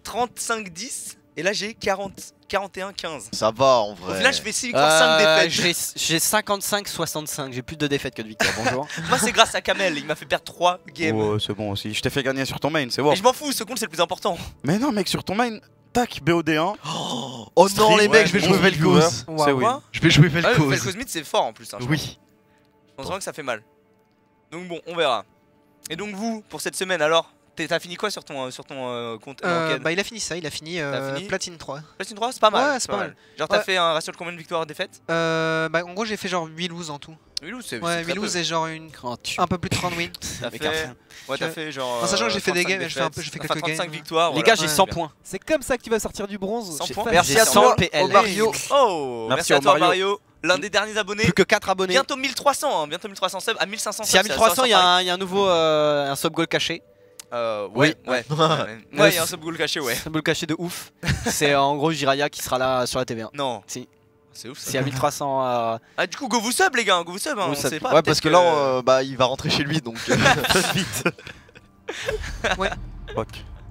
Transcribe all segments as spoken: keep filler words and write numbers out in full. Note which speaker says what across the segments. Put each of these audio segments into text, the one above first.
Speaker 1: trente-cinq dix et là j'ai quarante, quarante et un quinze.
Speaker 2: Ça va en vrai.
Speaker 1: Au final je fais six victoires, cinq défaites.
Speaker 3: J'ai cinquante-cinq soixante-cinq, j'ai plus de défaites que de victoires, bonjour.
Speaker 1: Moi c'est grâce à Kamel, il m'a fait perdre trois games.
Speaker 4: Oh, c'est bon aussi, je t'ai fait gagner sur ton main, c'est bon.
Speaker 1: Mais je m'en fous, ce compte c'est le plus important.
Speaker 4: Mais non mec, sur ton main, tac, B O D un.
Speaker 2: Oh, oh non les mecs, je vais jouer Vel'Koz.
Speaker 4: C'est oui.
Speaker 2: Je vais jouer Vel'Koz.
Speaker 1: Ouais, Vel'Koz mid c'est fort en plus. Hein, je
Speaker 2: oui.
Speaker 1: Je pense vraiment que ça fait mal. Donc bon, on verra. Et donc vous, pour cette semaine alors, t'as fini quoi sur ton, sur ton euh, compte
Speaker 5: euh, Bah il a fini ça, il a fini, euh,
Speaker 1: fini
Speaker 5: Platine trois.
Speaker 1: Platine trois, c'est pas mal.
Speaker 5: Ouais, c'est pas, pas mal. mal.
Speaker 1: Genre t'as
Speaker 5: ouais.
Speaker 1: fait un ratio de combien de victoires défaites?
Speaker 5: Euh, bah en gros j'ai fait genre huit loses en tout.
Speaker 1: huit loses c'est
Speaker 5: Ouais, huit loses et genre une... un peu plus de trente wins.
Speaker 1: T'as fait... Ouais, t'as fait genre...
Speaker 5: En sachant que j'ai fait des games, j'ai fait un peu, j'ai fait quelques games.
Speaker 1: trente-cinq victoires.
Speaker 3: Les gars, j'ai cent points.
Speaker 6: C'est comme ça que tu vas sortir du bronze.
Speaker 1: cent points.
Speaker 2: Merci à toi, au Mario.
Speaker 1: Oh, merci à toi Mario. L'un des derniers abonnés.
Speaker 3: Plus que quatre abonnés.
Speaker 1: Bientôt mille trois cents, hein. Bientôt mille trois cents subs, à mille cinq cents subs.
Speaker 3: Si à mille trois cents, il y, y a un nouveau euh, un sub goal caché.
Speaker 1: Euh, ouais, oui. ouais. Ouais, il y a un sub goal caché, ouais.
Speaker 3: Sub goal caché de ouf. C'est en gros Jiraya qui sera là sur la T V un.
Speaker 1: Non.
Speaker 3: Si.
Speaker 1: C'est ouf ça.
Speaker 3: Si à mille trois cents. Euh...
Speaker 1: Ah, du coup, go vous sub, les gars, go vous sub. Hein, on sait pas.
Speaker 2: Ouais, parce que, que là, euh, bah, il va rentrer chez lui donc. Vite.
Speaker 5: Ouais.
Speaker 4: Ok.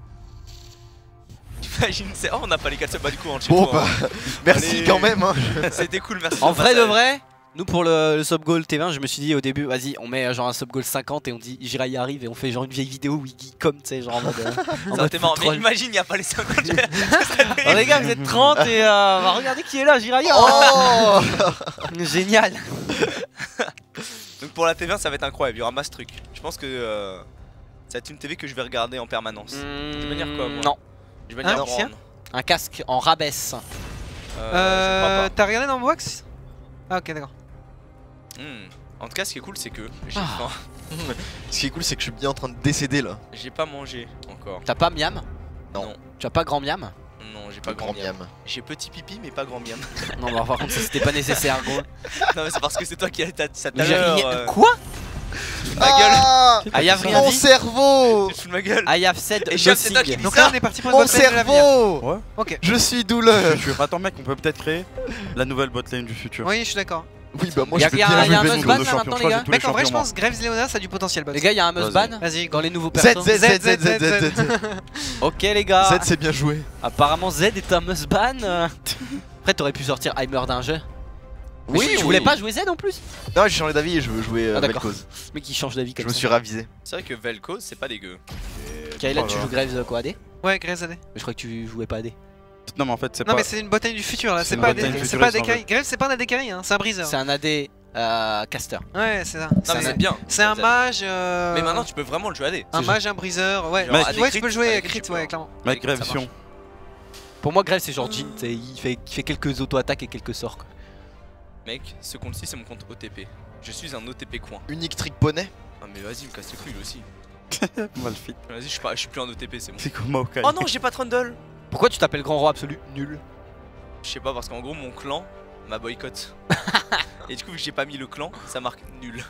Speaker 1: T'imagines, c'est. Oh, on n'a pas les quatre subs, bah, du coup, on le
Speaker 2: Bon, bah, merci Allez. Quand même. Hein.
Speaker 1: C'était cool, merci.
Speaker 3: En vrai de vrai. Nous pour le, le sub goal T V un, je me suis dit au début, vas-y, on met genre un sub goal cinquante et on dit Jiraya arrive et on fait genre une vieille vidéo où il guille comme, tu sais, genre en mode. Euh,
Speaker 1: ça t'es marrant, mais imagine, il n'y a pas les cinquante.
Speaker 3: Oh les gars, vous êtes trente et euh, bah, regardez qui est là, Jiraya. Oh génial.
Speaker 1: Donc pour la T V un, ça va être incroyable, il y aura masse truc. Je pense que euh, ça va être une T V que je vais regarder en permanence.
Speaker 3: Mmh,
Speaker 1: je vais venir quoi moi?
Speaker 3: Non.
Speaker 1: Je vais venir
Speaker 5: hein,
Speaker 1: Ron.
Speaker 3: Un casque en rabaisse.
Speaker 5: Euh, euh T'as regardé dans mon box? Ah ok d'accord.
Speaker 1: Mmh. En tout cas, ce qui est cool, c'est que j'ai
Speaker 3: ah.
Speaker 1: faim.
Speaker 2: Ce qui est cool, c'est que je suis bien en train de décéder là.
Speaker 1: J'ai pas mangé encore.
Speaker 3: T'as pas miam?
Speaker 1: Non. non.
Speaker 3: Tu as pas grand miam?
Speaker 1: Non, j'ai pas grand, grand miam. miam. J'ai petit pipi, mais pas grand miam.
Speaker 3: Non, bah par contre, ça c'était pas nécessaire, gros.
Speaker 1: Non, mais c'est parce que c'est toi qui as ça tout à l'heure.
Speaker 3: Euh... Quoi?
Speaker 1: Tu ma gueule.
Speaker 3: Ah, Ayav rien
Speaker 2: Mon
Speaker 3: dit.
Speaker 2: cerveau.
Speaker 1: Tu fous de ma gueule.
Speaker 3: Ayav said
Speaker 1: et c'est toi qui dis
Speaker 5: donc
Speaker 1: ça.
Speaker 5: là on est parti pour
Speaker 2: mon cerveau.
Speaker 4: Ouais.
Speaker 5: Ok.
Speaker 2: Je suis douleur.
Speaker 4: Attends mec, on peut peut-être créer la nouvelle botlane du futur.
Speaker 5: Oui, je suis d'accord.
Speaker 2: Oui bah moi
Speaker 3: y a,
Speaker 2: je peux
Speaker 3: y a,
Speaker 2: bien
Speaker 3: y a un
Speaker 2: jouer
Speaker 3: must ban là maintenant les gars.
Speaker 5: Mec en vrai je pense Graves Leona ça a du potentiel.
Speaker 3: Les gars y a un must ban.
Speaker 5: Vas-y
Speaker 3: dans les nouveaux
Speaker 2: Z
Speaker 3: persos.
Speaker 2: Z Z Z Z Z Z.
Speaker 3: Ok les gars.
Speaker 2: Z c'est bien joué.
Speaker 3: Apparemment Z est un must ban. Après t'aurais pu sortir Heimer d'un jeu. Oui, tu
Speaker 2: oui.
Speaker 3: voulais pas jouer Z en plus?
Speaker 2: Non, j'ai changé d'avis et je veux jouer euh,
Speaker 3: ah,
Speaker 2: Vel'Koz.
Speaker 3: Mais qui change d'avis comme
Speaker 2: ça. Je me
Speaker 3: ça.
Speaker 2: suis ravisé.
Speaker 1: C'est vrai que Vel'Koz c'est pas dégueu.
Speaker 3: Kayla, tu joues Graves quoi A D?
Speaker 5: Ouais, Graves A D.
Speaker 3: Mais je crois que tu jouais pas A D.
Speaker 4: Non, mais en fait, c'est pas.
Speaker 5: Non, mais c'est une botane du futur là, c'est pas A D. C'est pas A D carry. Graves, c'est pas un A D carry, hein, c'est un briseur.
Speaker 3: C'est un A D euh, caster.
Speaker 5: Ouais, c'est ça.
Speaker 1: Non, mais c'est bien.
Speaker 5: C'est un mage. euh...
Speaker 1: Mais maintenant, tu peux vraiment le jouer A D.
Speaker 5: Un mage, un briseur. Ouais, ouais, tu peux le jouer crit, ouais, clairement.
Speaker 4: Mec, Graves, Sion.
Speaker 3: Pour moi, Graves, c'est genre Jin, il fait, il fait quelques auto-attaques et quelques sorts. Quoi.
Speaker 1: Mec, ce compte-ci, c'est mon compte O T P. Je suis un O T P coin.
Speaker 2: Unique trick poney.
Speaker 1: Ah, mais vas-y, me casse les couilles aussi.
Speaker 4: Mal fit.
Speaker 1: Vas-y, je suis, pas, je suis plus un O T P, c'est bon.
Speaker 4: C'est comme Maokai.
Speaker 1: Oh non, j'ai pas Trundle.
Speaker 3: Pourquoi tu t'appelles Grand Roi Absolu? Nul.
Speaker 1: Je sais pas, parce qu'en gros, mon clan m'a boycott. Et du coup, vu que j'ai pas mis le clan, ça marque nul.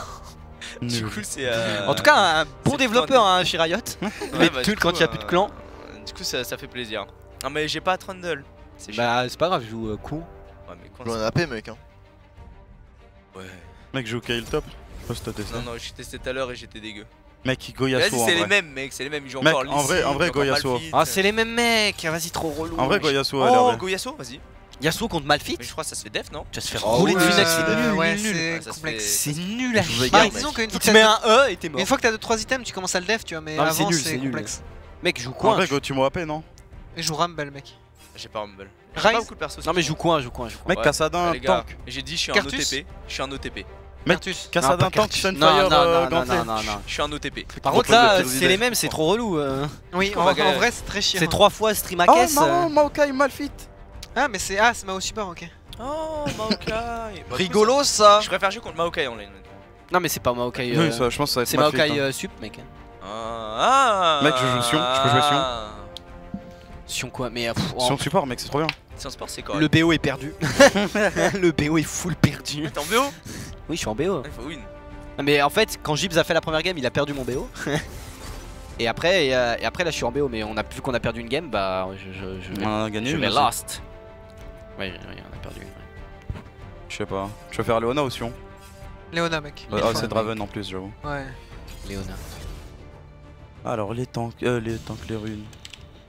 Speaker 1: Du coup, c'est. Euh...
Speaker 3: En tout cas, un bon développeur, hein, chez Riot.
Speaker 1: Ouais,
Speaker 3: mais
Speaker 1: bah,
Speaker 3: tout quand il y a plus de clan.
Speaker 1: Euh, du coup, ça, ça fait plaisir. Non, mais j'ai pas Trundle.
Speaker 3: Bah, c'est pas grave, je joue euh, cool.
Speaker 1: Ouais, mais
Speaker 2: quand. On a A P, mec. Hein.
Speaker 1: Ouais.
Speaker 4: Mec, je joue Kayle top. Je sais pas si
Speaker 1: non, non, j'ai testé tout à l'heure et j'étais dégueu.
Speaker 4: Mec, Goyasuo.
Speaker 1: Vas-y, c'est les mêmes, mec, c'est les mêmes. Ils jouent
Speaker 4: mec,
Speaker 1: encore
Speaker 4: en vrai, en vrai, Goyasuo.
Speaker 3: Ah, c'est les mêmes mecs. Vas-y, trop relou.
Speaker 4: En vrai, Goyasuo.
Speaker 1: Oh, Goyasuo, vas-y.
Speaker 3: Yasuo contre Malphite.
Speaker 1: Mais je crois que ça se fait def, non?
Speaker 3: Tu vas se faire
Speaker 5: oh,
Speaker 3: rouler
Speaker 5: ouais,
Speaker 3: de Funex, c'est nul,
Speaker 5: ouais,
Speaker 3: nul,
Speaker 5: nul.
Speaker 3: C'est
Speaker 5: complexe.
Speaker 3: C'est nul à chier.
Speaker 5: Bah, disons qu'une fois
Speaker 3: que tu mets un E et t'es mort.
Speaker 5: Une fois que t'as deux trois items, tu commences à le def, tu vois, mais avant c'est complexe.
Speaker 3: Mec, joue quoi?
Speaker 4: En vrai, go, tu m'as A P, non?
Speaker 5: Et joue Rumble, mec.
Speaker 1: J'ai pas Rumble.
Speaker 5: J'ai
Speaker 1: pas beaucoup de persos.
Speaker 3: Non, mais joue quoi? Joue quoi?
Speaker 4: Mec, Kassadin, tank.
Speaker 1: J'ai dit, je suis un O T P. Je suis un O T P.
Speaker 4: Mec, Kassadin, tank, Sunfire,
Speaker 3: non, non, non, non, non.
Speaker 1: Je suis un O T P.
Speaker 3: Par contre, là, c'est les mêmes, c'est trop relou.
Speaker 5: Oui, en vrai, c'est très chiant.
Speaker 3: C'est trois fois stream à caisse.
Speaker 4: Oh non, Maokai Malphite.
Speaker 5: Ah, mais c'est ah, c'est Mao Super, ok.
Speaker 1: Oh, Maokai.
Speaker 2: Rigolo ça.
Speaker 1: Je préfère jouer contre Maokai en lane.
Speaker 3: Non, mais c'est pas Maokai.
Speaker 4: Oui, ça, je pense que ça va être
Speaker 3: c'est Maokai sup, mec.
Speaker 1: Ah.
Speaker 4: Mec, je joue Sion, je peux jouer Sion.
Speaker 3: Sion quoi? Mais.
Speaker 4: Sion support, mec, c'est trop bien.
Speaker 1: Sion support, c'est quoi?
Speaker 3: Le B O est perdu. Le B O est full perdu.
Speaker 1: T'es en B O?
Speaker 3: Oui, je suis en B O.
Speaker 1: Il faut win.
Speaker 3: Mais en fait, quand Gibbs a fait la première game, il a perdu mon B O. Et après, et, euh, et après là, je suis en B O. Mais on a vu qu'on a perdu une game, bah, je, je, je vais,
Speaker 4: on a gagné.
Speaker 3: Je vais lost. Ouais, ouais, on a perdu. Ouais.
Speaker 4: Je sais pas. Tu veux faire Léona ou Sion?
Speaker 5: Léona, mec.
Speaker 4: Ah, c'est Draven en plus, j'avoue.
Speaker 5: Ouais.
Speaker 3: Léona.
Speaker 4: Alors, les tanks, euh, les tanks, les runes.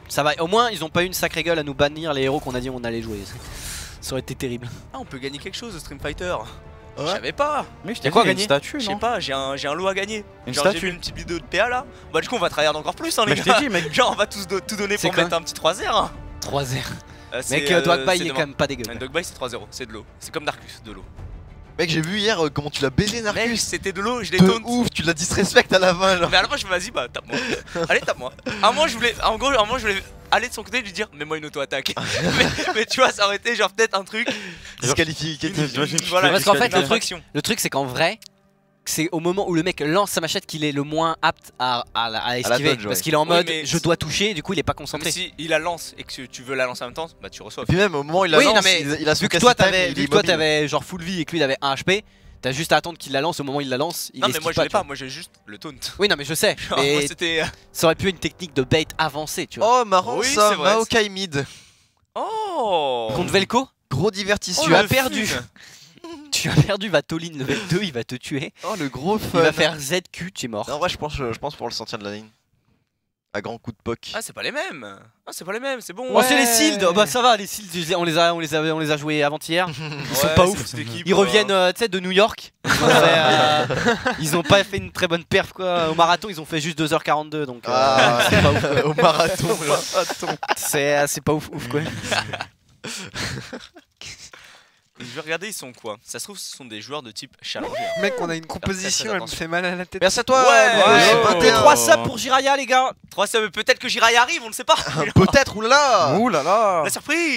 Speaker 3: Ça va, au moins ils ont pas eu une sacrée gueule à nous bannir les héros qu'on a dit on allait jouer. Ça aurait été terrible.
Speaker 1: Ah, on peut gagner quelque chose au Stream Fighter. Je
Speaker 2: Ouais.
Speaker 1: savais pas.
Speaker 4: Mais je
Speaker 3: t'ai quoi
Speaker 4: quoi
Speaker 3: gagné
Speaker 4: une statue,
Speaker 1: Je sais
Speaker 4: non?
Speaker 1: pas, j'ai un, j'ai un lot à gagner.
Speaker 4: Une
Speaker 1: Genre j'ai
Speaker 4: statue.
Speaker 1: vu une petite vidéo de P A là. Bah du coup on va tryhard encore plus hein les
Speaker 4: Mais je
Speaker 1: gars.
Speaker 4: t'ai dit, mec.
Speaker 1: Genre on va tous do- tout donner
Speaker 3: C'est
Speaker 1: pour
Speaker 3: quoi
Speaker 1: mettre un petit trois zéro hein.
Speaker 3: trois zéro.
Speaker 1: Euh, c'est,
Speaker 3: Mec, euh,
Speaker 1: euh,
Speaker 3: Dogby
Speaker 1: c'est
Speaker 3: il est
Speaker 1: demain.
Speaker 3: quand même pas dégueu.
Speaker 1: Un Dogby c'est trois zéro, c'est de l'eau. C'est comme Darkus, de l'eau.
Speaker 2: Mec, j'ai vu hier euh, comment tu l'as baisé
Speaker 1: Mec,
Speaker 2: Narcus.
Speaker 1: c'était de l'eau, je l'ai
Speaker 2: De
Speaker 1: taunt.
Speaker 2: ouf, tu l'as disrespect à la fin genre.
Speaker 1: Mais à la fin je me vas-y bah tape-moi. Allez tape-moi. À un moment je voulais, en gros, à un moment je voulais aller de son côté et lui dire mets-moi une auto-attaque. mais, mais tu vois ça aurait été genre peut-être un truc.
Speaker 2: Disqualifié.
Speaker 4: J'imagine que
Speaker 1: Voilà,
Speaker 4: tu
Speaker 3: Parce qu'en fait,
Speaker 4: disqualifies.
Speaker 3: le truc, le truc c'est qu'en vrai, c'est au moment où le mec lance sa machette qu'il est le moins apte à, à, à esquiver.
Speaker 2: dodge,
Speaker 3: Parce
Speaker 2: ouais.
Speaker 3: qu'il est en
Speaker 1: Oui,
Speaker 3: mode
Speaker 1: mais-
Speaker 3: je dois toucher, et du coup il est pas
Speaker 1: Mais
Speaker 3: concentré.
Speaker 1: si il la lance et que tu veux la lancer en même temps, bah tu reçois.
Speaker 2: Et puis même au moment où il la
Speaker 3: Oui, non,
Speaker 2: lance,
Speaker 3: mais
Speaker 2: il, il a son
Speaker 3: Vu que toi
Speaker 2: casse-tête,
Speaker 3: t'avais
Speaker 2: il
Speaker 3: vu
Speaker 2: est
Speaker 3: que toi
Speaker 2: immobile.
Speaker 3: t'avais genre full vie et que lui il avait un H P, t'as juste à attendre qu'il la lance au moment où il la lance. Il
Speaker 1: Non mais
Speaker 3: esquive
Speaker 1: moi je
Speaker 3: pas,
Speaker 1: l'ai
Speaker 3: tu vois.
Speaker 1: pas, moi j'ai juste le taunt.
Speaker 3: Oui, non mais je sais.
Speaker 1: Genre, moi,
Speaker 3: Mais
Speaker 1: c'était.
Speaker 3: ça aurait pu être une technique de bait avancée, tu vois.
Speaker 2: Oh marrant
Speaker 1: Oui,
Speaker 2: ça,
Speaker 1: c'est vrai.
Speaker 2: Maokai mid.
Speaker 1: Oh
Speaker 3: Contre Velko,
Speaker 2: Gros divertissement.
Speaker 3: tu
Speaker 1: le
Speaker 3: as perdu.
Speaker 1: fun.
Speaker 3: Tu as perdu Vatolin level deux, il va te tuer.
Speaker 2: Oh le gros
Speaker 3: Il
Speaker 2: fun.
Speaker 3: va faire Z Q, tu es mort.
Speaker 2: Non, en vrai, je pense, je pense pour le sortir de la ligne. À grand coup de poc.
Speaker 1: Ah c'est pas les mêmes. Ah c'est pas les mêmes, c'est bon.
Speaker 3: Oh, c'est les Sealed. Oh, bah ça va, les Sealed, on les a, on les a, on les a joués avant-hier.
Speaker 1: Ils
Speaker 3: sont pas ouf. Ils reviennent, euh, tu sais, de New York. Ils ont, fait, euh, ils ont pas fait une très bonne perf quoi. Au marathon, ils ont fait juste deux heures quarante-deux, donc euh,
Speaker 2: Ah,
Speaker 3: c'est pas ouf. quoi.
Speaker 2: au marathon. genre.
Speaker 3: C'est euh, c'est pas ouf, ouf quoi.
Speaker 1: Je vais regarder, ils sont quoi? Ça se trouve, ce sont des joueurs de type challenger.
Speaker 5: Mec, on a une
Speaker 1: très, très
Speaker 5: composition, elle me
Speaker 1: attention.
Speaker 5: fait mal à la tête.
Speaker 2: Merci à toi.
Speaker 1: Ouais,
Speaker 2: Melo,
Speaker 1: ouais,
Speaker 2: j'ai
Speaker 1: ouais.
Speaker 2: vingt et un.
Speaker 3: trois subs pour Jiraya, les gars.
Speaker 1: trois ça veut peut-être que Jiraiya arrive, on ne sait pas.
Speaker 2: Peut-être, oulala.
Speaker 4: Ouh là là.
Speaker 1: La surprise.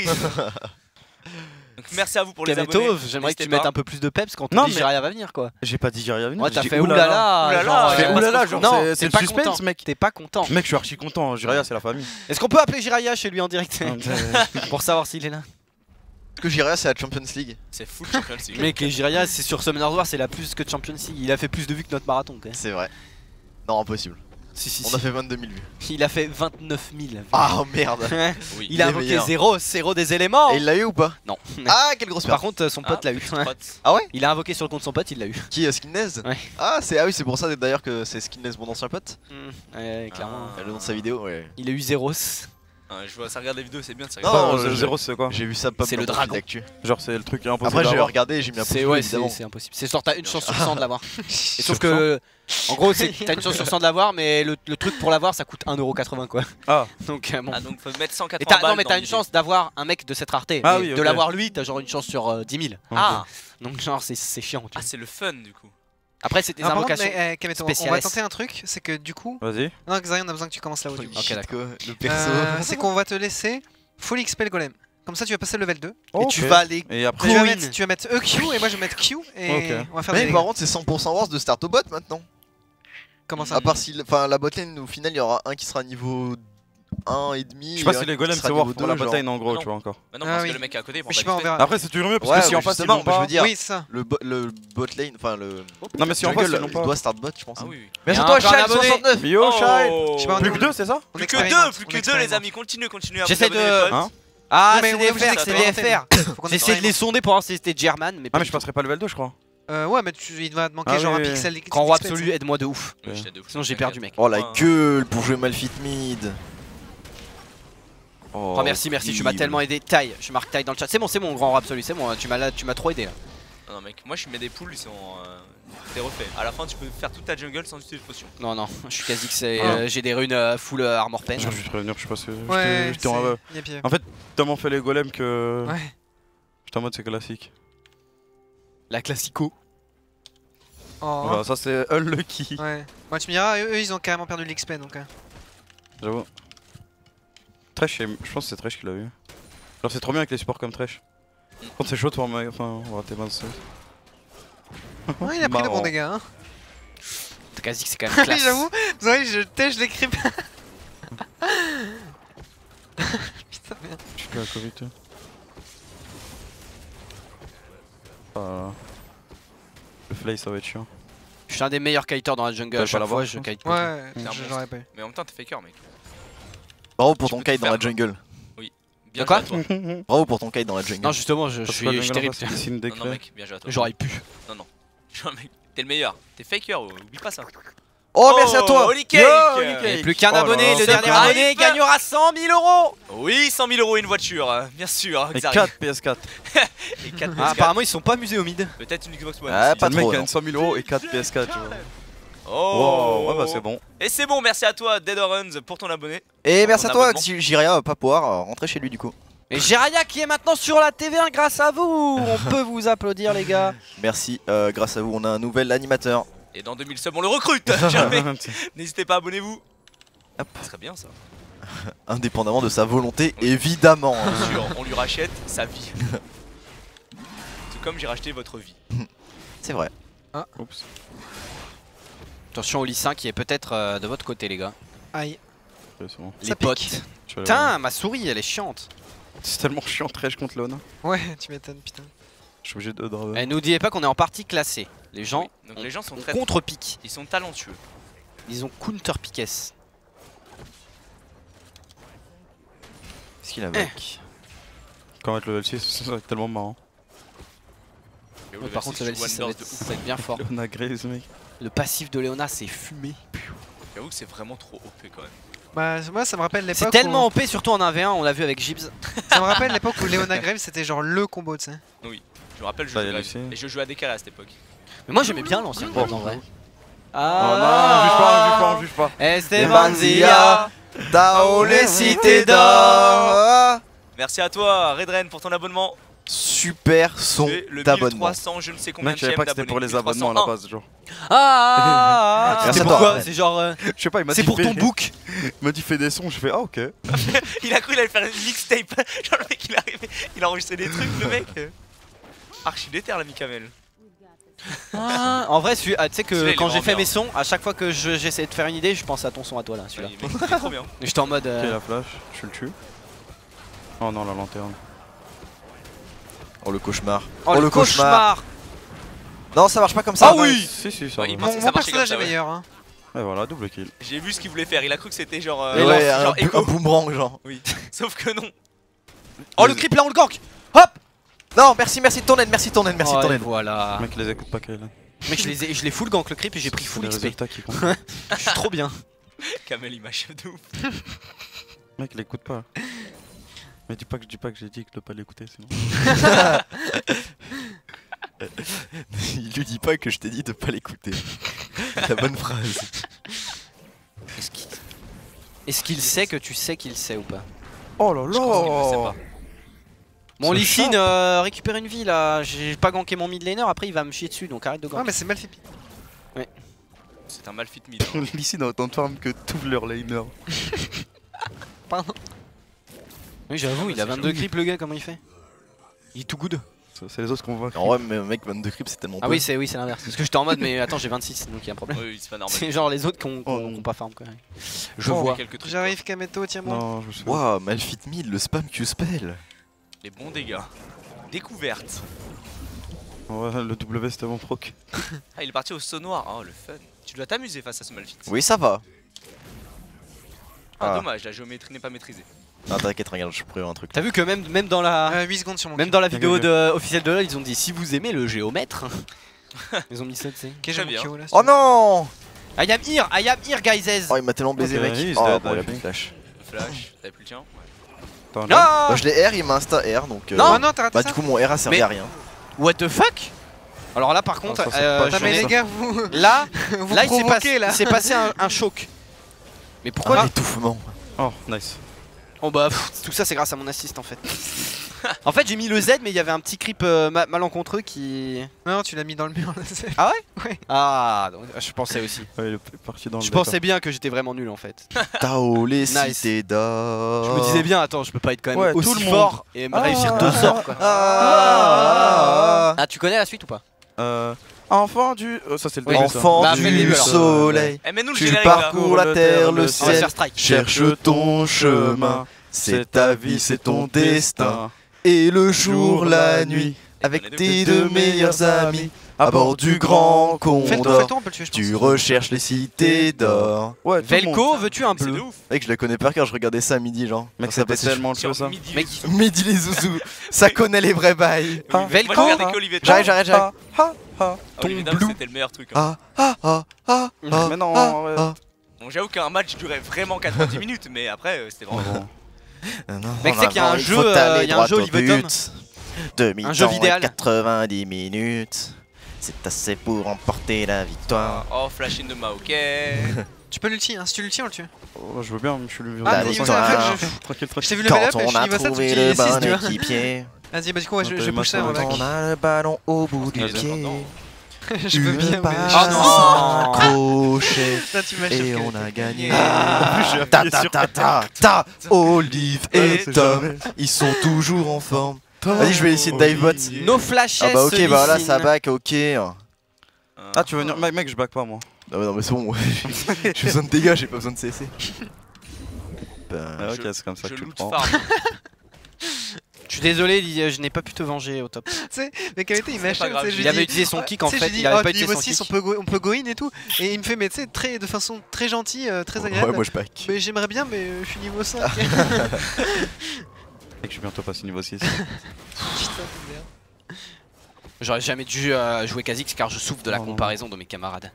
Speaker 1: Donc merci à vous pour les abonnés.
Speaker 3: Kameto, j'aimerais que tu
Speaker 1: N'hésitez
Speaker 3: mettes
Speaker 1: pas.
Speaker 3: un peu plus de peps quand
Speaker 4: Non,
Speaker 3: on dit
Speaker 4: mais-
Speaker 3: Jiraya va venir quoi.
Speaker 4: J'ai pas dit Jiraya venir.
Speaker 3: Ouais, t'as
Speaker 4: j'ai dit
Speaker 3: fait
Speaker 4: oulala.
Speaker 3: oulala.
Speaker 1: Oulala,
Speaker 3: genre,
Speaker 1: ouais.
Speaker 4: J'ai
Speaker 3: euh,
Speaker 4: oulala, genre
Speaker 3: non,
Speaker 4: c'est- c'est
Speaker 3: t'es
Speaker 4: le
Speaker 3: pas
Speaker 4: suspense,
Speaker 3: content.
Speaker 4: mec.
Speaker 3: T'es pas content.
Speaker 4: Mec, je suis archi content. Jiraya, c'est la famille.
Speaker 3: Est-ce qu'on peut appeler Jiraya chez lui en direct pour savoir s'il est là?
Speaker 2: Ce que j'irais, c'est la Champions League.
Speaker 1: C'est full Champions League.
Speaker 3: Mec, les Jiraya, c'est sur Summoners War, c'est la plus que Champions League. Il a fait plus de vues que notre marathon quand même.
Speaker 2: C'est vrai. Non, impossible.
Speaker 3: Si, si,
Speaker 2: On
Speaker 3: si.
Speaker 2: a fait vingt-deux mille vues.
Speaker 3: Il a fait vingt-neuf mille.
Speaker 2: Ah merde.
Speaker 1: Oui.
Speaker 3: Il a
Speaker 2: il est
Speaker 3: invoqué
Speaker 2: meilleur.
Speaker 3: zéro, zéro des éléments.
Speaker 2: Et il l'a eu ou pas?
Speaker 3: Non.
Speaker 2: Ah, quelle grosse
Speaker 3: Par
Speaker 2: perte.
Speaker 3: contre, son pote
Speaker 1: Ah,
Speaker 3: l'a eu.
Speaker 1: petite trotte.
Speaker 2: Ah ouais?
Speaker 3: Il a invoqué sur le compte de son pote, il l'a eu.
Speaker 2: Qui est Skinnez?
Speaker 3: Ouais.
Speaker 2: Ah, c'est ah oui, c'est pour ça d'ailleurs que c'est Skinnez, mon ancien pote.
Speaker 3: Ouais, clairement.
Speaker 1: Ah.
Speaker 2: Le nom de sa vidéo, ouais.
Speaker 3: Il a eu zéro.
Speaker 1: Ah, je vois, ça regarde les vidéos, c'est bien. Ça
Speaker 2: Non,
Speaker 1: regarde.
Speaker 2: euh,
Speaker 4: le
Speaker 2: je-
Speaker 4: zéro, c'est quoi?
Speaker 2: J'ai vu ça pas
Speaker 3: C'est
Speaker 2: dans
Speaker 3: le
Speaker 2: mon
Speaker 3: dragon.
Speaker 2: fil d'actu.
Speaker 4: Genre, c'est le truc impossible.
Speaker 2: Après, j'ai
Speaker 4: d'avoir.
Speaker 2: regardé et j'ai mis un pouce
Speaker 3: C'est
Speaker 2: bleu,
Speaker 3: ouais, c'est
Speaker 2: évidemment.
Speaker 3: c'est impossible. C'est genre t'as une chance sur cent de l'avoir. Et
Speaker 4: Sur
Speaker 3: sauf que en gros c'est t'as une chance sur cent de l'avoir, mais le, le truc pour l'avoir ça coûte un euro quatre-vingts quoi.
Speaker 4: Ah.
Speaker 3: Donc euh, bon.
Speaker 1: Ah, donc faut mettre cent
Speaker 3: Et
Speaker 1: quatre-vingts
Speaker 3: t'as-
Speaker 1: balles.
Speaker 3: non mais
Speaker 1: dans
Speaker 3: t'as une
Speaker 1: l'idée.
Speaker 3: chance d'avoir un mec de cette rareté.
Speaker 4: Ah
Speaker 3: mais
Speaker 4: oui,
Speaker 3: de
Speaker 4: ok.
Speaker 3: l'avoir lui t'as genre une chance sur euh, dix mille.
Speaker 1: Ah,
Speaker 3: Donc genre c'est c'est chiant. Tu
Speaker 1: ah
Speaker 3: vois.
Speaker 1: c'est le fun du coup.
Speaker 3: Après c'est des
Speaker 5: Non, par contre,
Speaker 3: invocations.
Speaker 5: mais, euh, Kameto, on va
Speaker 3: spéciales.
Speaker 5: tenter un truc, c'est que du coup.
Speaker 4: Vas-y.
Speaker 5: Non, Xarion, on a besoin que tu commences là-haut. du coup.
Speaker 3: Ok,
Speaker 2: Shit,
Speaker 3: d'accord.
Speaker 2: quoi, le perso.
Speaker 5: Euh, c'est qu'on va te laisser full X P le golem. Comme ça, tu vas passer le level deux.
Speaker 3: Et tu
Speaker 4: Ok.
Speaker 3: vas aller.
Speaker 4: Et
Speaker 5: Tu
Speaker 4: après.
Speaker 5: vas,
Speaker 3: Coin.
Speaker 5: mettre, tu vas mettre E Q et moi je vais mettre Q et
Speaker 4: Ok.
Speaker 5: on va faire des
Speaker 2: Mais
Speaker 5: dégâts.
Speaker 2: par contre, c'est cent pour cent Wars de start au bot maintenant.
Speaker 5: Comment ça
Speaker 2: À part si, enfin, la botlane au final, il y aura un qui sera niveau un et demi.
Speaker 4: Je sais pas
Speaker 2: et un
Speaker 4: si les
Speaker 2: qui
Speaker 4: golems
Speaker 2: sera
Speaker 4: c'est war
Speaker 2: niveau
Speaker 4: pour la
Speaker 2: deux, genre.
Speaker 4: bataille en gros,
Speaker 1: Non.
Speaker 4: tu vois encore.
Speaker 1: Bah non,
Speaker 5: Ah
Speaker 1: parce
Speaker 5: oui.
Speaker 1: que le mec à côté, il prend
Speaker 5: Mais je
Speaker 1: pas
Speaker 5: sais pas, on
Speaker 1: d'X P.
Speaker 5: verra.
Speaker 4: Après, c'est toujours mieux parce
Speaker 2: Ouais,
Speaker 4: que si
Speaker 2: ouais,
Speaker 4: en face ils
Speaker 2: justement,
Speaker 4: l'ont
Speaker 2: mais je
Speaker 4: pas.
Speaker 2: veux dire,
Speaker 5: Oui, c'est ça.
Speaker 2: le, bo- le bot lane, enfin le.
Speaker 4: Non, mais si en face
Speaker 2: jungle,
Speaker 4: ils l'ont
Speaker 2: il
Speaker 4: pas.
Speaker 2: doit start bot, je pense.
Speaker 1: Ah
Speaker 2: hein.
Speaker 1: oui, oui.
Speaker 2: Merci
Speaker 3: Et
Speaker 2: à toi,
Speaker 3: encore un
Speaker 2: Shine
Speaker 3: abonné.
Speaker 2: soixante-neuf.
Speaker 4: Yo, Shine.
Speaker 5: Je sais pas,
Speaker 4: Plus
Speaker 5: on-
Speaker 4: que deux, c'est ça?
Speaker 5: On
Speaker 1: Plus que
Speaker 5: expérimente,
Speaker 1: deux, plus
Speaker 5: on
Speaker 1: que deux les
Speaker 5: expérimente.
Speaker 1: amis, continuez, continuez à vous
Speaker 3: J'essaie
Speaker 1: abonner,
Speaker 3: de-
Speaker 1: les potes.
Speaker 4: Hein?
Speaker 3: Ah
Speaker 5: Non, mais
Speaker 3: c'est
Speaker 5: on
Speaker 3: des
Speaker 5: est obligé
Speaker 3: F R, c'est des
Speaker 5: d'expérimenter.
Speaker 3: F R.
Speaker 5: Faut qu'on
Speaker 3: J'essaie de les sonder pour voir si c'était German mais
Speaker 4: Ah,
Speaker 3: pas
Speaker 4: mais
Speaker 3: du
Speaker 4: je
Speaker 3: tout.
Speaker 4: passerai pas level deux, je crois.
Speaker 5: Euh, ouais, mais tu, il va te manquer
Speaker 4: Ah
Speaker 5: genre
Speaker 4: oui,
Speaker 5: un
Speaker 4: oui.
Speaker 5: pixel.
Speaker 3: Grand roi
Speaker 5: d'X P,
Speaker 3: absolu, aide-moi de ouf.
Speaker 1: Oui, je t'aide de ouf,
Speaker 3: Sinon j'ai
Speaker 1: t'inquiète.
Speaker 3: perdu mec.
Speaker 2: Oh la
Speaker 5: Ah.
Speaker 2: gueule pour jouer Malphite mid.
Speaker 3: Oh merci merci, tu m'as tellement aidé. Taille, je marque taille dans le chat. C'est bon, c'est bon, grand roi absolu, c'est bon, tu m'as là, tu m'as trop aidé là.
Speaker 1: Non, non, mec, moi je mets des poules, ils sont. euh, T'es refait. À la fin, tu peux faire toute ta jungle sans utiliser de potion.
Speaker 3: Non non, je suis quasi que c'est
Speaker 4: Ah.
Speaker 3: euh, j'ai des runes euh, full euh, armor pen.
Speaker 4: Je vais te prévenir, je sais pas si.
Speaker 5: Ouais,
Speaker 4: J'étais en
Speaker 5: c'est- yep, yep.
Speaker 4: En fait, tellement fait les golems que.
Speaker 5: Ouais.
Speaker 4: J'étais en mode c'est classique.
Speaker 3: La classico.
Speaker 5: Oh.
Speaker 4: Voilà, ça c'est unlucky.
Speaker 5: Ouais. Moi, tu me diras, eux, eux, ils ont carrément perdu l'X P donc. euh.
Speaker 4: J'avoue. Tresh, je pense que c'est Tresh qui l'a eu. Genre c'est trop bien avec les supports comme Tresh. Quand c'est chaud, toi, mais- enfin, on va rater mal ça.
Speaker 5: Ouais, il a pris de
Speaker 4: Marrant.
Speaker 5: bons dégâts. Hein.
Speaker 3: T'as quasi que c'est quand même classe.
Speaker 5: J'avoue, vous savez, je tèche les creeps. Putain, merde.
Speaker 4: Je suis à la Covid, toi. Ah. Le flay, ça va être chiant.
Speaker 3: Je suis un des meilleurs kiters dans la jungle.
Speaker 4: T'avais
Speaker 3: À
Speaker 4: pas
Speaker 3: chaque
Speaker 4: la
Speaker 3: fois
Speaker 4: barre,
Speaker 3: je
Speaker 4: je
Speaker 3: kite.
Speaker 5: Ouais,
Speaker 1: C'est un
Speaker 5: je
Speaker 1: monstre.
Speaker 5: l'aurais pas eu.
Speaker 1: Mais en même temps, t'es faker, mec.
Speaker 2: Bravo pour
Speaker 1: Tu
Speaker 2: ton
Speaker 1: peux te
Speaker 2: kite dans la
Speaker 1: faire,
Speaker 2: jungle.
Speaker 1: Bien
Speaker 3: Quoi
Speaker 1: joué à toi.
Speaker 2: Bravo pour ton kite dans la jungle.
Speaker 3: Non justement je, je
Speaker 4: Parce que la
Speaker 3: suis je suis
Speaker 4: jungle en
Speaker 3: terrible.
Speaker 4: face, c'est des signes
Speaker 1: Non, non,
Speaker 4: d'éclair.
Speaker 1: mec, bien joué à toi.
Speaker 3: J'aurais pu.
Speaker 1: Non, non. Genre, mec, t'es le meilleur. T'es faker, oublie pas ça.
Speaker 2: Oh, merci à toi.
Speaker 1: Holy Cake.
Speaker 4: Yo, Holy Cake.
Speaker 3: Et plus qu'un
Speaker 4: Oh là
Speaker 3: abonné,
Speaker 4: là.
Speaker 3: le dernier
Speaker 1: Ça
Speaker 3: abonné
Speaker 1: arrive.
Speaker 3: gagnera cent mille euros.
Speaker 1: Oui, cent mille euros et une voiture, euh, bien sûr.
Speaker 4: Et
Speaker 1: Xari.
Speaker 4: quatre P S quatre.
Speaker 1: Et quatre
Speaker 3: Ah, apparemment, ils sont pas amusés au mid.
Speaker 1: Peut-être une Xbox One.
Speaker 2: Ah,
Speaker 1: aussi.
Speaker 2: pas
Speaker 4: Le mec
Speaker 2: trop,
Speaker 4: gagne
Speaker 2: non.
Speaker 4: cent mille euros et quatre P S quatre. tu vois.
Speaker 1: Oh.
Speaker 4: Wow, ouais, bah c'est bon.
Speaker 1: Et c'est bon, merci à toi, Dead Orange, pour ton abonné.
Speaker 2: Et merci
Speaker 1: Ton
Speaker 2: à toi,
Speaker 1: abonnement.
Speaker 2: J- Jiraya va pas pouvoir euh, rentrer chez lui du coup.
Speaker 3: Et Jiraya qui est maintenant sur la T V un grâce à vous. On peut vous applaudir, les gars.
Speaker 2: Merci, euh, grâce à vous, on a un nouvel animateur.
Speaker 1: Et dans deux mille subs, on le recrute. Jamais. N'hésitez pas, abonnez-vous.
Speaker 2: Hop.
Speaker 1: Ce serait bien ça.
Speaker 2: Indépendamment de sa volonté, évidemment. hein.
Speaker 1: Bien sûr, on lui rachète sa vie. Tout comme j'ai racheté votre vie.
Speaker 2: C'est vrai.
Speaker 4: Oups.
Speaker 3: Attention au Lissin qui est peut-être euh, de votre côté, les gars.
Speaker 5: Aïe.
Speaker 4: Ouais, c'est bon.
Speaker 3: Les
Speaker 5: Ça
Speaker 3: potes.
Speaker 5: pique.
Speaker 4: Je vais aller voir.
Speaker 3: Putain, ma souris, elle est chiante.
Speaker 4: C'est tellement chiant, Trash contre Léona.
Speaker 5: Ouais, tu m'étonnes, putain.
Speaker 4: Je suis obligé de driver.
Speaker 3: Et n'oubliez pas qu'on est en partie classée. Les gens
Speaker 1: Oui, donc les gens sont
Speaker 3: ont
Speaker 1: très.
Speaker 3: contre-pique.
Speaker 1: Ils sont talentueux.
Speaker 3: Ils ont counter-piques.
Speaker 2: Qu'est-ce qu'il a avec
Speaker 4: Quand on va être level six, ça va être tellement marrant.
Speaker 1: Et au
Speaker 3: Par contre, level six, ça va,
Speaker 1: Wonders
Speaker 3: être,
Speaker 1: de ouf.
Speaker 3: ça va être bien fort.
Speaker 4: Léona Graves, mec.
Speaker 3: Le passif de Léona, c'est fumé.
Speaker 1: J'avoue que c'est vraiment trop O P quand même.
Speaker 5: Bah, moi, ça me rappelle l'époque.
Speaker 3: C'est tellement
Speaker 5: où...
Speaker 3: O P, surtout en un v un, on l'a vu avec Gibbs.
Speaker 5: Ça me rappelle l'époque où Leona Graves c'était genre le combo, tu sais.
Speaker 1: Je me rappelle, je
Speaker 4: Bah,
Speaker 1: jouais
Speaker 4: il y a
Speaker 1: à-
Speaker 4: laissé.
Speaker 1: et je jouais à Décalé à cette époque.
Speaker 3: Mais moi, j'aimais bien l'ancien Gibbs en vrai.
Speaker 4: Oh non, juge pas, juge pas, juge pas.
Speaker 3: Esteban Zia.
Speaker 2: Zia, Tao les cités d'or.
Speaker 1: Merci à toi, Redren, pour ton abonnement.
Speaker 2: Super son
Speaker 1: C'est le
Speaker 2: d'abonnement.
Speaker 1: mille trois cents, je ne sais combien
Speaker 4: Mec, je savais pas que c'était pour les abonnements à la base, genre.
Speaker 3: Ah, ah, ah,
Speaker 2: Merci
Speaker 3: c'est
Speaker 2: à toi,
Speaker 3: pourquoi
Speaker 2: Red.
Speaker 3: C'est genre. euh,
Speaker 4: Je sais pas, il m'a dit.
Speaker 3: c'est pour ton
Speaker 4: fais-
Speaker 3: book.
Speaker 4: Il m'a dit fais des sons, je fais ah ok.
Speaker 1: Il a cru qu'il allait faire une mixtape. Genre le mec il est arrivé, il a enregistré des trucs, le mec. euh. Archi déter l'ami Kamel.
Speaker 3: Ah, en vrai, celui- ah, tu sais
Speaker 1: Celui-là,
Speaker 3: que
Speaker 1: il est
Speaker 3: quand j'ai
Speaker 1: vraiment
Speaker 3: fait
Speaker 1: bien.
Speaker 3: mes sons, à chaque fois que je- j'essayais de faire une idée, je pense à ton son à toi là, celui-là.
Speaker 1: Il est- il est trop bien.
Speaker 3: J'étais en mode.
Speaker 4: Ok,
Speaker 3: euh,
Speaker 4: la flash, je le tue. Oh non, la lanterne.
Speaker 2: Oh le cauchemar.
Speaker 3: Oh, le cauchemar.
Speaker 2: Non, ça marche pas comme ça.
Speaker 3: Ah oui.
Speaker 4: Si, si, ça
Speaker 1: Ouais,
Speaker 4: va.
Speaker 1: il
Speaker 5: Mon,
Speaker 1: pense que ça
Speaker 5: mon
Speaker 1: marchait
Speaker 5: personnage
Speaker 1: comme
Speaker 5: est
Speaker 1: ça, ouais.
Speaker 5: meilleur, hein.
Speaker 4: Et voilà, double kill.
Speaker 1: J'ai vu ce qu'il voulait faire, il a cru que c'était genre. euh,
Speaker 2: Et ouais,
Speaker 1: genre
Speaker 2: un, bu-
Speaker 1: écho.
Speaker 2: un boomerang genre.
Speaker 1: Oui, sauf que non.
Speaker 3: Oh, le creep là, on le gank. Hop.
Speaker 2: Non, merci, merci de ton aide, merci de ton aide, merci de
Speaker 3: Oh,
Speaker 2: ton
Speaker 3: et
Speaker 2: aide.
Speaker 3: voilà.
Speaker 4: Mec, les écoute pas Kayla.
Speaker 3: Mec, je les ai, je l'ai full gank le creep et j'ai pris full
Speaker 4: les
Speaker 3: X P.
Speaker 4: résultats qui comptent.
Speaker 3: Je suis trop bien.
Speaker 1: Kamel il m'a chef de ouf.
Speaker 4: Mec, il écoute pas. Mais dis pas que je dis pas que j'ai dit que de pas l'écouter sinon.
Speaker 2: Il lui dit pas que je t'ai dit de pas l'écouter. La bonne phrase.
Speaker 3: Est-ce qu'il est-ce qu'il sait que tu sais qu'il sait ou pas?
Speaker 4: Oh là
Speaker 1: Je pense qu'il le sait
Speaker 4: là.
Speaker 1: pas.
Speaker 3: Bon,
Speaker 4: Ce
Speaker 3: Lee Sin,
Speaker 4: chat.
Speaker 3: euh, récupère une vie là. J'ai pas ganké mon mid laner, après il va me chier dessus donc arrête de
Speaker 5: Ouais,
Speaker 3: gank.
Speaker 5: mais c'est mal fait.
Speaker 1: C'est un mal fit mid. hein.
Speaker 4: Lysine a autant de farm que tous leurs laners.
Speaker 3: Oui, j'avoue, il a
Speaker 1: c'est
Speaker 3: vingt-deux creep le gars, comment il fait? Il est tout good.
Speaker 4: C'est les autres qu'on voit.
Speaker 2: En vrai, mais mec, vingt-deux creeps c'est tellement
Speaker 3: Ah
Speaker 2: peu.
Speaker 3: oui, c'est oui, c'est l'inverse. Parce que j'étais en mode, mais attends, j'ai vingt-six donc il y a un problème.
Speaker 1: Oui, oui, c'est pas normal.
Speaker 3: C'est genre les autres qui ont
Speaker 4: Oh.
Speaker 3: pas farm quoi. Je
Speaker 5: Oh,
Speaker 3: vois.
Speaker 1: Quelques trucs,
Speaker 5: J'arrive, Kameto, tiens-moi.
Speaker 4: Non, je sais.
Speaker 2: Waouh, Malfit mille, le spam Q-spell.
Speaker 1: quoi. Les bons dégâts. Découverte.
Speaker 4: Ouais, le W c'était mon proc.
Speaker 1: Ah, il est parti au saut noir. Oh, le fun. Tu dois t'amuser face à ce malfit.
Speaker 2: Oui, ça va.
Speaker 1: Ah,
Speaker 2: Ah.
Speaker 1: dommage, la géométrie n'est pas maîtrisée.
Speaker 2: Non, t'inquiète, regarde, je prévois un truc.
Speaker 3: T'as vu que même, même dans la.
Speaker 5: Euh, huit secondes sur mon
Speaker 3: Même
Speaker 5: cul.
Speaker 3: dans la
Speaker 4: Ok,
Speaker 3: vidéo
Speaker 4: ok.
Speaker 3: de, officielle de LoL, ils ont dit si vous aimez le géomètre. Ils ont mis ça, tu sais.
Speaker 5: Ok, j'ai
Speaker 1: Très
Speaker 5: mon
Speaker 1: bien.
Speaker 5: Q O, là.
Speaker 2: Oh non.
Speaker 3: I am here, I am here, guys.
Speaker 2: Oh, il m'a tellement baisé,
Speaker 4: Ok,
Speaker 2: mec.
Speaker 4: he's
Speaker 2: Oh,
Speaker 4: dead,
Speaker 2: bon, il a
Speaker 4: I
Speaker 2: plus de
Speaker 4: think.
Speaker 2: flash.
Speaker 1: Le flash, t'avais plus le tien. Ouais.
Speaker 4: Attends,
Speaker 3: Non.
Speaker 2: Bah, je l'ai R, il m'a insta R donc. euh,
Speaker 3: Non.
Speaker 5: Oh non, t'as raté
Speaker 2: Bah,
Speaker 5: ça.
Speaker 2: du coup, mon R a servi
Speaker 3: Mais-
Speaker 2: à rien.
Speaker 3: What the fuck? Alors là, par contre,
Speaker 4: ça, c'est
Speaker 3: euh,
Speaker 4: pas
Speaker 5: Putain,
Speaker 3: j'en
Speaker 5: mais
Speaker 3: ai-
Speaker 5: les gars, vous.
Speaker 3: là,
Speaker 5: vous
Speaker 3: là, il s'est
Speaker 5: provoquez
Speaker 3: passé,
Speaker 5: là.
Speaker 3: il s'est passé un, un choc. Mais pourquoi
Speaker 2: Ah,
Speaker 3: j'ai-
Speaker 2: l'étouffement.
Speaker 4: Oh, nice.
Speaker 3: Oh bah pff, tout ça c'est grâce à mon assist en fait. En fait j'ai mis le Z mais il y avait un petit creep euh, ma- malencontreux qui...
Speaker 5: Non, tu l'as mis dans le mur là. c'est-
Speaker 3: Ah donc, je pensais aussi.
Speaker 4: Ouais, il est parti dans le
Speaker 3: Je
Speaker 4: bêta.
Speaker 3: pensais bien que j'étais vraiment nul en fait.
Speaker 2: Tao, les
Speaker 3: Nice.
Speaker 2: cités d'or.
Speaker 3: Je me disais bien attends je peux pas être quand même
Speaker 4: Ouais, tout
Speaker 3: aussi
Speaker 4: le monde.
Speaker 3: fort et me
Speaker 4: Ah.
Speaker 3: réussir deux sorts quoi.
Speaker 2: Ah,
Speaker 3: Ah tu connais la suite ou pas?
Speaker 4: Euh. Enfant du. Oh, ça c'est le
Speaker 3: Oui,
Speaker 4: début, ça.
Speaker 2: Enfant
Speaker 3: Bah, fais le
Speaker 2: du
Speaker 3: début, alors.
Speaker 2: soleil,
Speaker 1: Eh, mais nous le
Speaker 2: tu
Speaker 1: générique là.
Speaker 2: parcours la terre, le
Speaker 3: On va
Speaker 2: ciel.
Speaker 3: faire strike.
Speaker 2: Cherche ton chemin, c'est ta vie, c'est ton destin. Et le jour, la nuit, avec tes deux meilleurs amis, à bord du grand
Speaker 5: Fais le tour, fais le
Speaker 2: condor.
Speaker 5: tour, on peut le tuer, je pense.
Speaker 2: Tu recherches les cités d'or.
Speaker 4: Ouais, tout le monde.
Speaker 3: Velko, veux-tu un
Speaker 1: C'est de
Speaker 3: bleu?
Speaker 1: ouf.
Speaker 2: Mec, je le connais par cœur, je regardais ça à midi, genre.
Speaker 4: Mec,
Speaker 2: Quand ça
Speaker 4: c'était
Speaker 2: passait,
Speaker 4: tellement le
Speaker 1: Sur
Speaker 4: feu ça.
Speaker 1: midi,
Speaker 3: Mec,
Speaker 1: les-
Speaker 2: Midi les zouzous, ça connaît les vrais bails.
Speaker 1: Oui,
Speaker 3: Velko,
Speaker 1: moi, je regardais que Olivier Tom.
Speaker 2: J'arrive, j'arrive, j'arrive.
Speaker 4: Ah, ah,
Speaker 1: Ah, Olivier Tom,
Speaker 2: blue.
Speaker 1: c'était le meilleur truc. hein.
Speaker 2: Ah, ah, ah, ah, ah,
Speaker 4: Mais non,
Speaker 2: ah,
Speaker 4: ouais.
Speaker 2: ah.
Speaker 1: Bon, j'avoue qu'un match durait vraiment quatre-vingt-dix minutes, mais après, euh, c'était
Speaker 4: ah.
Speaker 1: vraiment.
Speaker 2: Ah non,
Speaker 3: Mec,
Speaker 2: en
Speaker 3: c'est qu'il y a
Speaker 2: avant,
Speaker 3: un
Speaker 2: il
Speaker 3: jeu,
Speaker 2: faut
Speaker 3: euh,
Speaker 2: aller
Speaker 3: il y a un
Speaker 2: droit
Speaker 3: jeu
Speaker 2: au
Speaker 3: Olivier Tom.
Speaker 2: but. Demi-temps
Speaker 3: Un jeu
Speaker 2: et
Speaker 3: vidéal.
Speaker 2: quatre-vingt-dix minutes. C'est assez pour remporter la victoire.
Speaker 1: Oh, flash in de Mao, ok.
Speaker 5: Tu peux l'ulti, hein, si tu l'ulti, on le tue.
Speaker 4: Oh, je veux bien, mais je suis le
Speaker 5: Ah,
Speaker 2: La
Speaker 5: niveau
Speaker 2: victoire.
Speaker 5: cinq, en fait, je-
Speaker 4: Tranquille,
Speaker 5: Je
Speaker 4: tranquille.
Speaker 5: t'ai vu level up
Speaker 2: Quand
Speaker 5: et je
Speaker 2: on
Speaker 5: suis
Speaker 2: a
Speaker 5: niveau sept, tu
Speaker 2: trouvé
Speaker 5: me
Speaker 2: le
Speaker 5: dis six,
Speaker 2: bon
Speaker 5: tu vois.
Speaker 2: équipier.
Speaker 5: Vas-y, bah du coup, ouais, je,
Speaker 4: Non,
Speaker 5: je
Speaker 4: t'as
Speaker 5: push ça,
Speaker 4: eu
Speaker 5: on
Speaker 4: ma
Speaker 5: va.
Speaker 2: Quand on a le ballon au bout du
Speaker 4: Vas-y.
Speaker 2: pied.
Speaker 5: Je veux
Speaker 2: Une
Speaker 5: bien, mais.
Speaker 2: passe
Speaker 3: Oh non.
Speaker 2: accrochée.
Speaker 5: Putain, tu m'as
Speaker 2: Et
Speaker 5: choqué.
Speaker 2: on a gagné.
Speaker 4: J'ai
Speaker 2: Ta
Speaker 4: appuyé
Speaker 2: ta
Speaker 4: sur
Speaker 2: ta ta ta. Olive et
Speaker 1: Et
Speaker 2: Tom, ils sont toujours en forme. Vas-y, je vais essayer de dive bot.
Speaker 3: No flashes.
Speaker 2: Ah bah ok, bah là
Speaker 3: Lysine.
Speaker 2: ça back, ok. Ah
Speaker 4: Ah, tu veux venir? Mec, mec, je back pas moi.
Speaker 2: ouais, non mais c'est bon, j'ai besoin de dégâts, j'ai pas besoin de C S. Ben,
Speaker 4: Ah,
Speaker 1: Je-
Speaker 4: ok, c'est comme ça
Speaker 1: Je
Speaker 4: que tu le
Speaker 1: loot
Speaker 4: prends.
Speaker 1: farm.
Speaker 3: Je suis désolé, Lily, je n'ai pas pu te venger au top.
Speaker 5: Mais Kawete, il m'a
Speaker 1: C'est pas
Speaker 5: acheté,
Speaker 1: grave,
Speaker 5: tu sais, je
Speaker 1: il
Speaker 5: lui
Speaker 3: Il avait
Speaker 5: dis-
Speaker 3: utilisé son
Speaker 5: Ouais,
Speaker 3: kick en
Speaker 5: tu sais,
Speaker 3: fait,
Speaker 5: j'ai dit,
Speaker 3: il avait
Speaker 5: oh,
Speaker 3: pas utilisé
Speaker 5: niveau
Speaker 3: son
Speaker 5: six,
Speaker 3: kick.
Speaker 5: on peut, go, on peut go in et tout. Et il me fait, mais tu sais, très, de façon très gentille, euh, très agréable.
Speaker 2: ouais, moi je back.
Speaker 5: Mais j'aimerais bien, mais euh, je suis niveau cinq.
Speaker 4: Mec, je vais bientôt passer niveau six.
Speaker 5: Putain, de merde.
Speaker 3: J'aurais jamais dû euh, jouer Kha'Zix car je souffre de la
Speaker 4: Non, non,
Speaker 3: comparaison de mes camarades.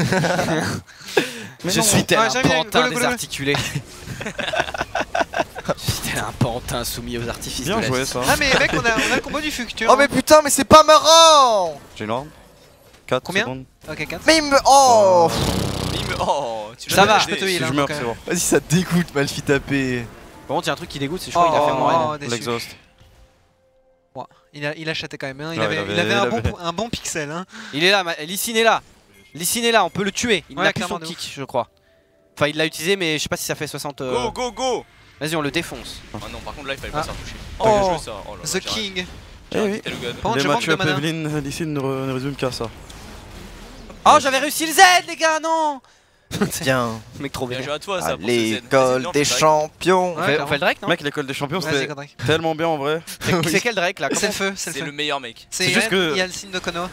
Speaker 4: Mais
Speaker 3: je
Speaker 4: non.
Speaker 3: suis tel
Speaker 5: Ouais,
Speaker 3: un
Speaker 5: j'aime bien,
Speaker 3: pantin
Speaker 5: go, go, go.
Speaker 3: désarticulé. Je suis tel un pantin soumis aux artifices
Speaker 4: Bien
Speaker 3: de la
Speaker 4: joué
Speaker 3: vie.
Speaker 4: ça.
Speaker 5: Ah, mais mec, on a, on a le combo du futur.
Speaker 2: Oh mais putain, mais c'est pas marrant.
Speaker 4: J'ai l'ordre. quatre
Speaker 5: Combien
Speaker 4: secondes.
Speaker 5: Ok, quatre.
Speaker 2: Mais il me... Oh
Speaker 1: Il me- Oh, tu
Speaker 3: Ça
Speaker 1: l'as
Speaker 3: va,
Speaker 1: aidé.
Speaker 5: je peux te heal.
Speaker 4: Si
Speaker 5: hein,
Speaker 4: je meurs,
Speaker 5: donc,
Speaker 4: c'est
Speaker 5: euh,
Speaker 4: bon.
Speaker 2: Vas-y, ça dégoûte, Malfi tapé.
Speaker 3: Par contre, il y a un truc qui dégoûte, c'est que je crois qu'il a fait mon raid.
Speaker 5: Oh, déçu.
Speaker 4: L'exhaust.
Speaker 5: Il a, il a chaté quand même. Hein. Il,
Speaker 4: Ouais,
Speaker 5: avait,
Speaker 4: il avait-
Speaker 5: il avait un,
Speaker 4: il
Speaker 5: bon,
Speaker 4: avait-
Speaker 5: un bon pixel. Hein.
Speaker 3: Il est là, ma- Lysine est là. Lysine est là, on peut le tuer. Il
Speaker 5: Ouais,
Speaker 3: n'a plus son
Speaker 5: clairement, de
Speaker 3: kick, je crois. Enfin, il l'a utilisé, mais je sais pas si ça fait soixante. euh,
Speaker 1: Go, go, go.
Speaker 3: Vas-y, on le défonce.
Speaker 1: Ah non, par contre là il fallait
Speaker 5: Ah.
Speaker 1: pas se faire toucher.
Speaker 5: Oh.
Speaker 1: Oh, bien joué, ça. Oh là là,
Speaker 5: The
Speaker 1: j'ai raté.
Speaker 5: King.
Speaker 1: J'ai
Speaker 4: Eh
Speaker 1: raté
Speaker 4: oui.
Speaker 1: tel gun.
Speaker 5: Par contre,
Speaker 4: Les
Speaker 5: je manque
Speaker 4: matchs
Speaker 5: de
Speaker 4: up
Speaker 5: mana.
Speaker 4: Evelyn, Lysine ne, re- ne résument qu'à ça.
Speaker 3: Oh, j'avais réussi le Z, les gars, non.
Speaker 2: Tiens,
Speaker 3: Mec, trop
Speaker 1: Bien
Speaker 3: bien.
Speaker 1: joué à toi
Speaker 2: à
Speaker 1: ça. pour ce Z. Vas-y,
Speaker 2: l'école
Speaker 1: viens,
Speaker 2: des
Speaker 1: on fait direct.
Speaker 2: champions.
Speaker 3: On
Speaker 5: Ouais,
Speaker 3: fait, on
Speaker 5: clairement.
Speaker 3: fait le Drake, non?
Speaker 4: Mec, l'école des champions,
Speaker 5: Vas-y,
Speaker 4: c'était
Speaker 5: Godric.
Speaker 4: tellement bien en vrai.
Speaker 3: C'est c'est quel Drake là?
Speaker 5: C'est
Speaker 3: Comment-
Speaker 5: le feu, c'est
Speaker 1: C'est
Speaker 5: le
Speaker 1: le
Speaker 5: feu.
Speaker 1: meilleur mec.
Speaker 5: C'est
Speaker 4: juste
Speaker 5: juste
Speaker 4: que-
Speaker 5: Il y a le signe de Konoha.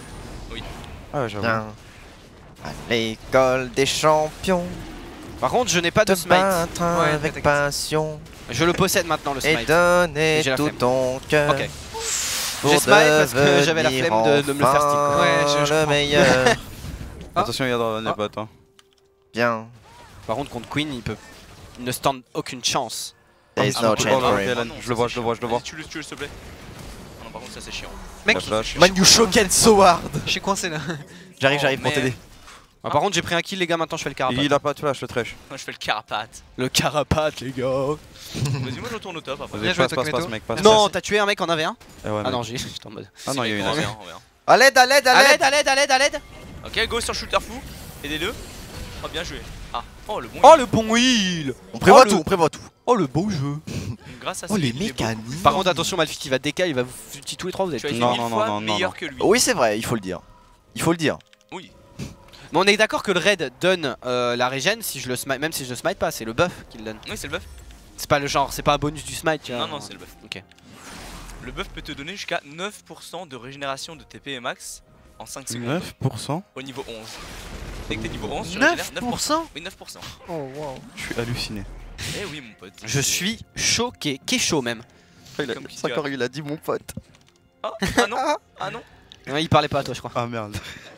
Speaker 4: Ah, j'avoue.
Speaker 2: Tiens, à l'école des champions.
Speaker 3: Par contre, je n'ai pas de
Speaker 2: Te
Speaker 3: smite.
Speaker 2: battre
Speaker 5: Ouais,
Speaker 2: avec
Speaker 5: t'inquiète.
Speaker 2: passion.
Speaker 3: Je le possède maintenant, le
Speaker 2: Et
Speaker 3: smite.
Speaker 2: donner
Speaker 3: Et j'ai la
Speaker 2: tout
Speaker 3: flemme.
Speaker 2: ton cœur.
Speaker 3: Ok.
Speaker 2: Pour
Speaker 3: J'ai smite parce que j'avais la
Speaker 2: devenir
Speaker 3: flemme de- de me le faire stick, quoi.
Speaker 2: enfin
Speaker 5: Ouais, je- je
Speaker 2: le
Speaker 5: comprends.
Speaker 2: meilleur.
Speaker 5: Ah.
Speaker 4: Attention, il y a dans les
Speaker 5: Ah.
Speaker 4: bottes. Hein.
Speaker 2: Bien.
Speaker 3: Par contre, contre Queen, il peut. Il ne stand aucune chance.
Speaker 2: There is
Speaker 1: Ah,
Speaker 2: no
Speaker 1: bah,
Speaker 2: chance
Speaker 4: oh,
Speaker 2: for
Speaker 4: là,
Speaker 2: him.
Speaker 4: Hélène,
Speaker 1: non,
Speaker 4: je
Speaker 1: ça,
Speaker 4: le vois,
Speaker 1: c'est
Speaker 4: je le vois, je le vois.
Speaker 1: Vas-y, tue-le, tue-le, s'il te plaît. Ah non, par contre ça c'est chiant.
Speaker 5: Mec,
Speaker 4: La flash.
Speaker 2: Man, you shocked so hard.
Speaker 5: je suis coincé là.
Speaker 2: J'arrive,
Speaker 1: Oh,
Speaker 2: j'arrive pour
Speaker 1: merde.
Speaker 2: t'aider.
Speaker 3: Ah, par contre, j'ai pris un kill, les gars. Maintenant, je fais le carapate.
Speaker 4: Il a pas de flash, le trash.
Speaker 1: Moi je fais le carapate.
Speaker 3: Le carapate, les gars.
Speaker 1: Vas-y, moi je retourne au top après.
Speaker 5: Bien
Speaker 4: Vas-y,
Speaker 5: joué,
Speaker 4: passe, passe,
Speaker 5: Tokameto.
Speaker 4: passe, mec, passe.
Speaker 3: Non, t'as tué un mec en A V un?
Speaker 4: Eh ouais,
Speaker 3: Ah
Speaker 4: mec.
Speaker 3: non, j'ai- j'étais en mode.
Speaker 4: Ah non, il y a une
Speaker 1: On
Speaker 4: A V.
Speaker 1: verra, on verra.
Speaker 2: À l'aide, à l'aide, à
Speaker 3: À
Speaker 2: l'aide.
Speaker 3: l'aide, à l'aide, à l'aide, à l'aide.
Speaker 1: Ok, go sur shooter fou. Aidez-le. Oh, bien joué. Ah, oh le bon.
Speaker 3: Oh, le bon heal.
Speaker 2: On prévoit
Speaker 3: Oh, le-
Speaker 2: tout, on prévoit tout.
Speaker 3: Oh, le beau jeu.
Speaker 1: Grâce à
Speaker 2: Oh
Speaker 1: ça,
Speaker 2: les
Speaker 1: il est beau.
Speaker 2: mécaniques.
Speaker 3: Par contre, attention, Malphite, il va décaler, il va vous tuer tous les trois, vous êtes.
Speaker 1: Tu as été
Speaker 4: Non,
Speaker 1: mille
Speaker 4: non,
Speaker 1: fois
Speaker 4: non, non,
Speaker 1: meilleur
Speaker 4: non.
Speaker 1: que lui.
Speaker 2: Oui, c'est vrai, il faut le dire. Il faut le dire.
Speaker 1: Oui.
Speaker 3: Mais on est d'accord que le raid donne euh, la régène si je le smite, même si je le smite pas, c'est le buff qu'il donne.
Speaker 1: Oui, c'est le buff.
Speaker 3: C'est pas le genre, c'est pas un bonus du smite, tu vois.
Speaker 1: Non, non, c'est le buff.
Speaker 3: Ok.
Speaker 1: Le buff peut te donner jusqu'à neuf pour cent de régénération de T P et max en cinq secondes
Speaker 4: neuf pour cent.
Speaker 1: au niveau onze. Dès que t'es niveau onze, tu régénères
Speaker 5: neuf
Speaker 1: neuf pour cent.
Speaker 5: pour cent.
Speaker 1: Oui, neuf pour cent.
Speaker 5: Oh wow.
Speaker 4: Je suis halluciné.
Speaker 1: Eh oui, mon pote.
Speaker 3: Je suis choqué, qu'est chaud même.
Speaker 2: Il a,
Speaker 1: Comme qui
Speaker 2: c'est
Speaker 1: tu
Speaker 2: encore, il a dit mon pote.
Speaker 1: Ah, ah non. Ah non.
Speaker 3: Ouais, il parlait pas à toi, je crois.
Speaker 4: Ah merde.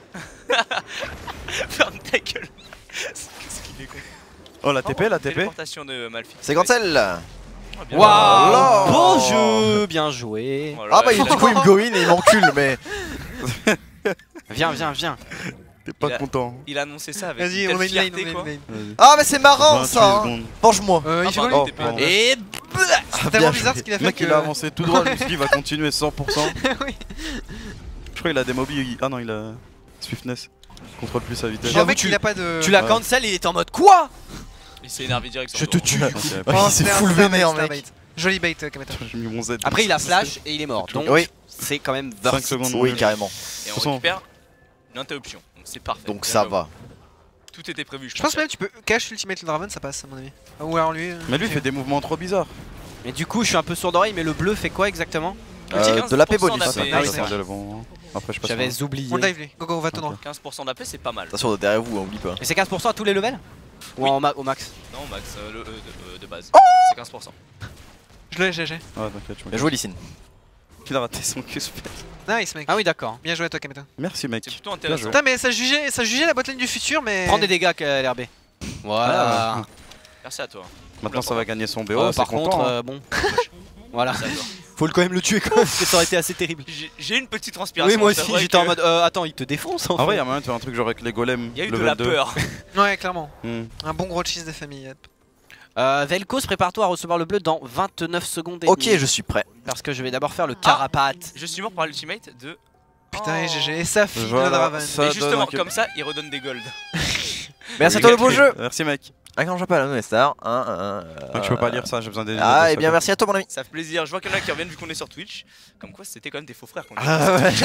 Speaker 1: Ferme ta gueule. Qu'est-ce qu'il est con.
Speaker 4: Oh, la T P, la T P.
Speaker 1: Téléportation de Malphite.
Speaker 2: C'est quand elle là.
Speaker 1: Ah, bien
Speaker 3: Waouh,
Speaker 2: Oh.
Speaker 3: beau jeu, bien joué.
Speaker 1: Oh là
Speaker 2: Ah
Speaker 1: là,
Speaker 2: bah il,
Speaker 1: il
Speaker 2: du
Speaker 1: a-
Speaker 2: coup il me go in et il m'encule mais.
Speaker 3: Viens, viens, viens.
Speaker 4: T'es
Speaker 1: Il
Speaker 4: pas
Speaker 1: a-
Speaker 4: content.
Speaker 1: Il a annoncé ça avec
Speaker 5: Vas-y,
Speaker 1: une
Speaker 5: on
Speaker 1: telle
Speaker 5: met une lane, on
Speaker 1: fierté
Speaker 5: met
Speaker 1: quoi.
Speaker 5: une lane.
Speaker 4: Vas-y.
Speaker 2: Ah mais c'est marrant
Speaker 4: vingt-huit
Speaker 2: ça. hein.
Speaker 4: secondes.
Speaker 2: Venge-moi.
Speaker 5: Euh,
Speaker 1: Ah,
Speaker 5: il fait
Speaker 1: pardon,
Speaker 5: quoi
Speaker 1: il
Speaker 5: lui
Speaker 1: était pas-
Speaker 3: Et
Speaker 5: C'est tellement
Speaker 2: bien
Speaker 5: bizarre
Speaker 2: joué.
Speaker 5: ce qu'il a
Speaker 4: Le
Speaker 5: fait
Speaker 4: mec,
Speaker 5: que.
Speaker 4: il a avancé tout droit, je me suis dit, il va continuer cent pour cent.
Speaker 5: Oui.
Speaker 4: Je crois qu'il a des mobiles. Ah non, il a Swiftness. Contrôle plus sa vitesse.
Speaker 5: En
Speaker 3: J'avoue,
Speaker 5: fait,
Speaker 3: tu-
Speaker 5: il a pas de.
Speaker 3: tu l'as
Speaker 4: Ouais.
Speaker 3: cancel, il était en mode quoi?
Speaker 1: Il s'est énervé direct. sur
Speaker 2: Je
Speaker 1: le
Speaker 2: te
Speaker 1: dos.
Speaker 2: tue.
Speaker 4: Ok,
Speaker 5: Oh,
Speaker 2: Ouais, c'est
Speaker 5: c'était un
Speaker 2: full
Speaker 5: Starbait,
Speaker 2: vénère
Speaker 5: Starbait.
Speaker 2: mec.
Speaker 5: Joli bait, euh, Kameto.
Speaker 4: J'ai mis mon Z.
Speaker 3: Après, il a flash et il est mort. Donc,
Speaker 2: Oui,
Speaker 3: c'est quand même
Speaker 4: cinq
Speaker 3: worth it.
Speaker 4: secondes.
Speaker 2: oui carrément.
Speaker 1: Et on
Speaker 4: façon-
Speaker 1: récupère une interruption. Donc c'est parfait.
Speaker 2: Donc
Speaker 1: Bien
Speaker 2: ça
Speaker 1: joué.
Speaker 2: va.
Speaker 1: Tout était prévu.
Speaker 5: Je pense même que tu peux cash Ultimate le Draven, ça passe à mon avis. Ah, ou alors lui. euh,
Speaker 4: Mais lui, il fait des mouvements trop bizarres.
Speaker 3: Mais du coup, je suis un peu sourd d'oreille, mais le bleu fait quoi exactement
Speaker 2: Euh, de la paix bonus.
Speaker 1: d'A P.
Speaker 3: Ah oui,
Speaker 4: Ça
Speaker 3: c'est
Speaker 4: fait
Speaker 3: vrai.
Speaker 4: le vent. Après, je passe.
Speaker 3: J'avais oublié.
Speaker 5: On dive lui. Go go, on va tout droit.
Speaker 1: quinze pour cent d'A P c'est pas mal.
Speaker 2: Attention derrière vous, hein, oublie pas.
Speaker 3: Et c'est quinze pour cent à tous les levels? Ou
Speaker 1: Oui.
Speaker 3: en ma- au max?
Speaker 1: Non max, euh, le, euh, de, euh, de base. C'est quinze pour cent.
Speaker 5: Je l'ai, G G.
Speaker 4: Ouais, t'inquiète, je me
Speaker 2: Bien joué, Lysine.
Speaker 4: Il a raté son Q S P.
Speaker 5: Nice mec.
Speaker 3: Ah oui, d'accord.
Speaker 5: Bien joué à toi Kameto.
Speaker 4: Merci, mec.
Speaker 1: C'est plutôt
Speaker 4: Bien
Speaker 1: intéressant.
Speaker 4: joué.
Speaker 5: Putain mais ça jugeait, ça jugeait la botlane du futur mais...
Speaker 3: Prends des dégâts, L R B. Voilà.
Speaker 4: Ah.
Speaker 1: Merci à toi.
Speaker 4: Maintenant, ça va gagner son B O.
Speaker 3: Euh,
Speaker 4: c'est
Speaker 3: par
Speaker 4: content,
Speaker 3: contre,
Speaker 4: hein.
Speaker 3: euh, bon. Voilà.
Speaker 1: Merci à toi.
Speaker 3: Faut quand même le tuer quand même, parce que ça aurait été assez terrible.
Speaker 1: J'ai- J'ai une petite transpiration.
Speaker 3: Oui, moi
Speaker 1: c'est
Speaker 3: aussi,
Speaker 1: vrai
Speaker 3: j'étais en
Speaker 1: que
Speaker 3: mode euh, attends, il te défonce en
Speaker 4: En vrai,
Speaker 3: fait.
Speaker 4: y'a moyen de faire un truc genre avec les golems.
Speaker 1: Il y a eu de
Speaker 4: level
Speaker 1: la
Speaker 4: deux.
Speaker 1: peur.
Speaker 5: Ouais clairement.
Speaker 4: Hmm.
Speaker 5: Un bon gros cheese des familles. Yep.
Speaker 3: Euh, Velkos, prépare-toi à recevoir le bleu dans vingt-neuf secondes et
Speaker 2: Ok,
Speaker 3: demie.
Speaker 2: je suis prêt.
Speaker 3: Parce que je vais d'abord faire le carapate.
Speaker 1: Je suis mort par l'ultimate de.
Speaker 5: Putain et
Speaker 1: Oh.
Speaker 5: G G. Et ça fille
Speaker 4: Voilà,
Speaker 5: de Draven.
Speaker 4: ça-
Speaker 1: Et
Speaker 4: donne
Speaker 1: justement,
Speaker 4: un kill.
Speaker 1: comme ça, il redonne des golds.
Speaker 2: Merci à
Speaker 4: Oui,
Speaker 2: toi le
Speaker 4: mec.
Speaker 2: beau jeu.
Speaker 4: Merci, mec.
Speaker 2: Ah non, j'appelle la star. Hein, hein,
Speaker 4: Donc, tu peux pas lire ça, j'ai besoin des.
Speaker 2: Ah, et bien merci à toi, mon ami.
Speaker 1: Ça fait plaisir. Je vois qu'il y en a qui reviennent vu qu'on est sur Twitch. Comme quoi, c'était quand même tes faux frères qu'on a.
Speaker 2: Ah, ouais.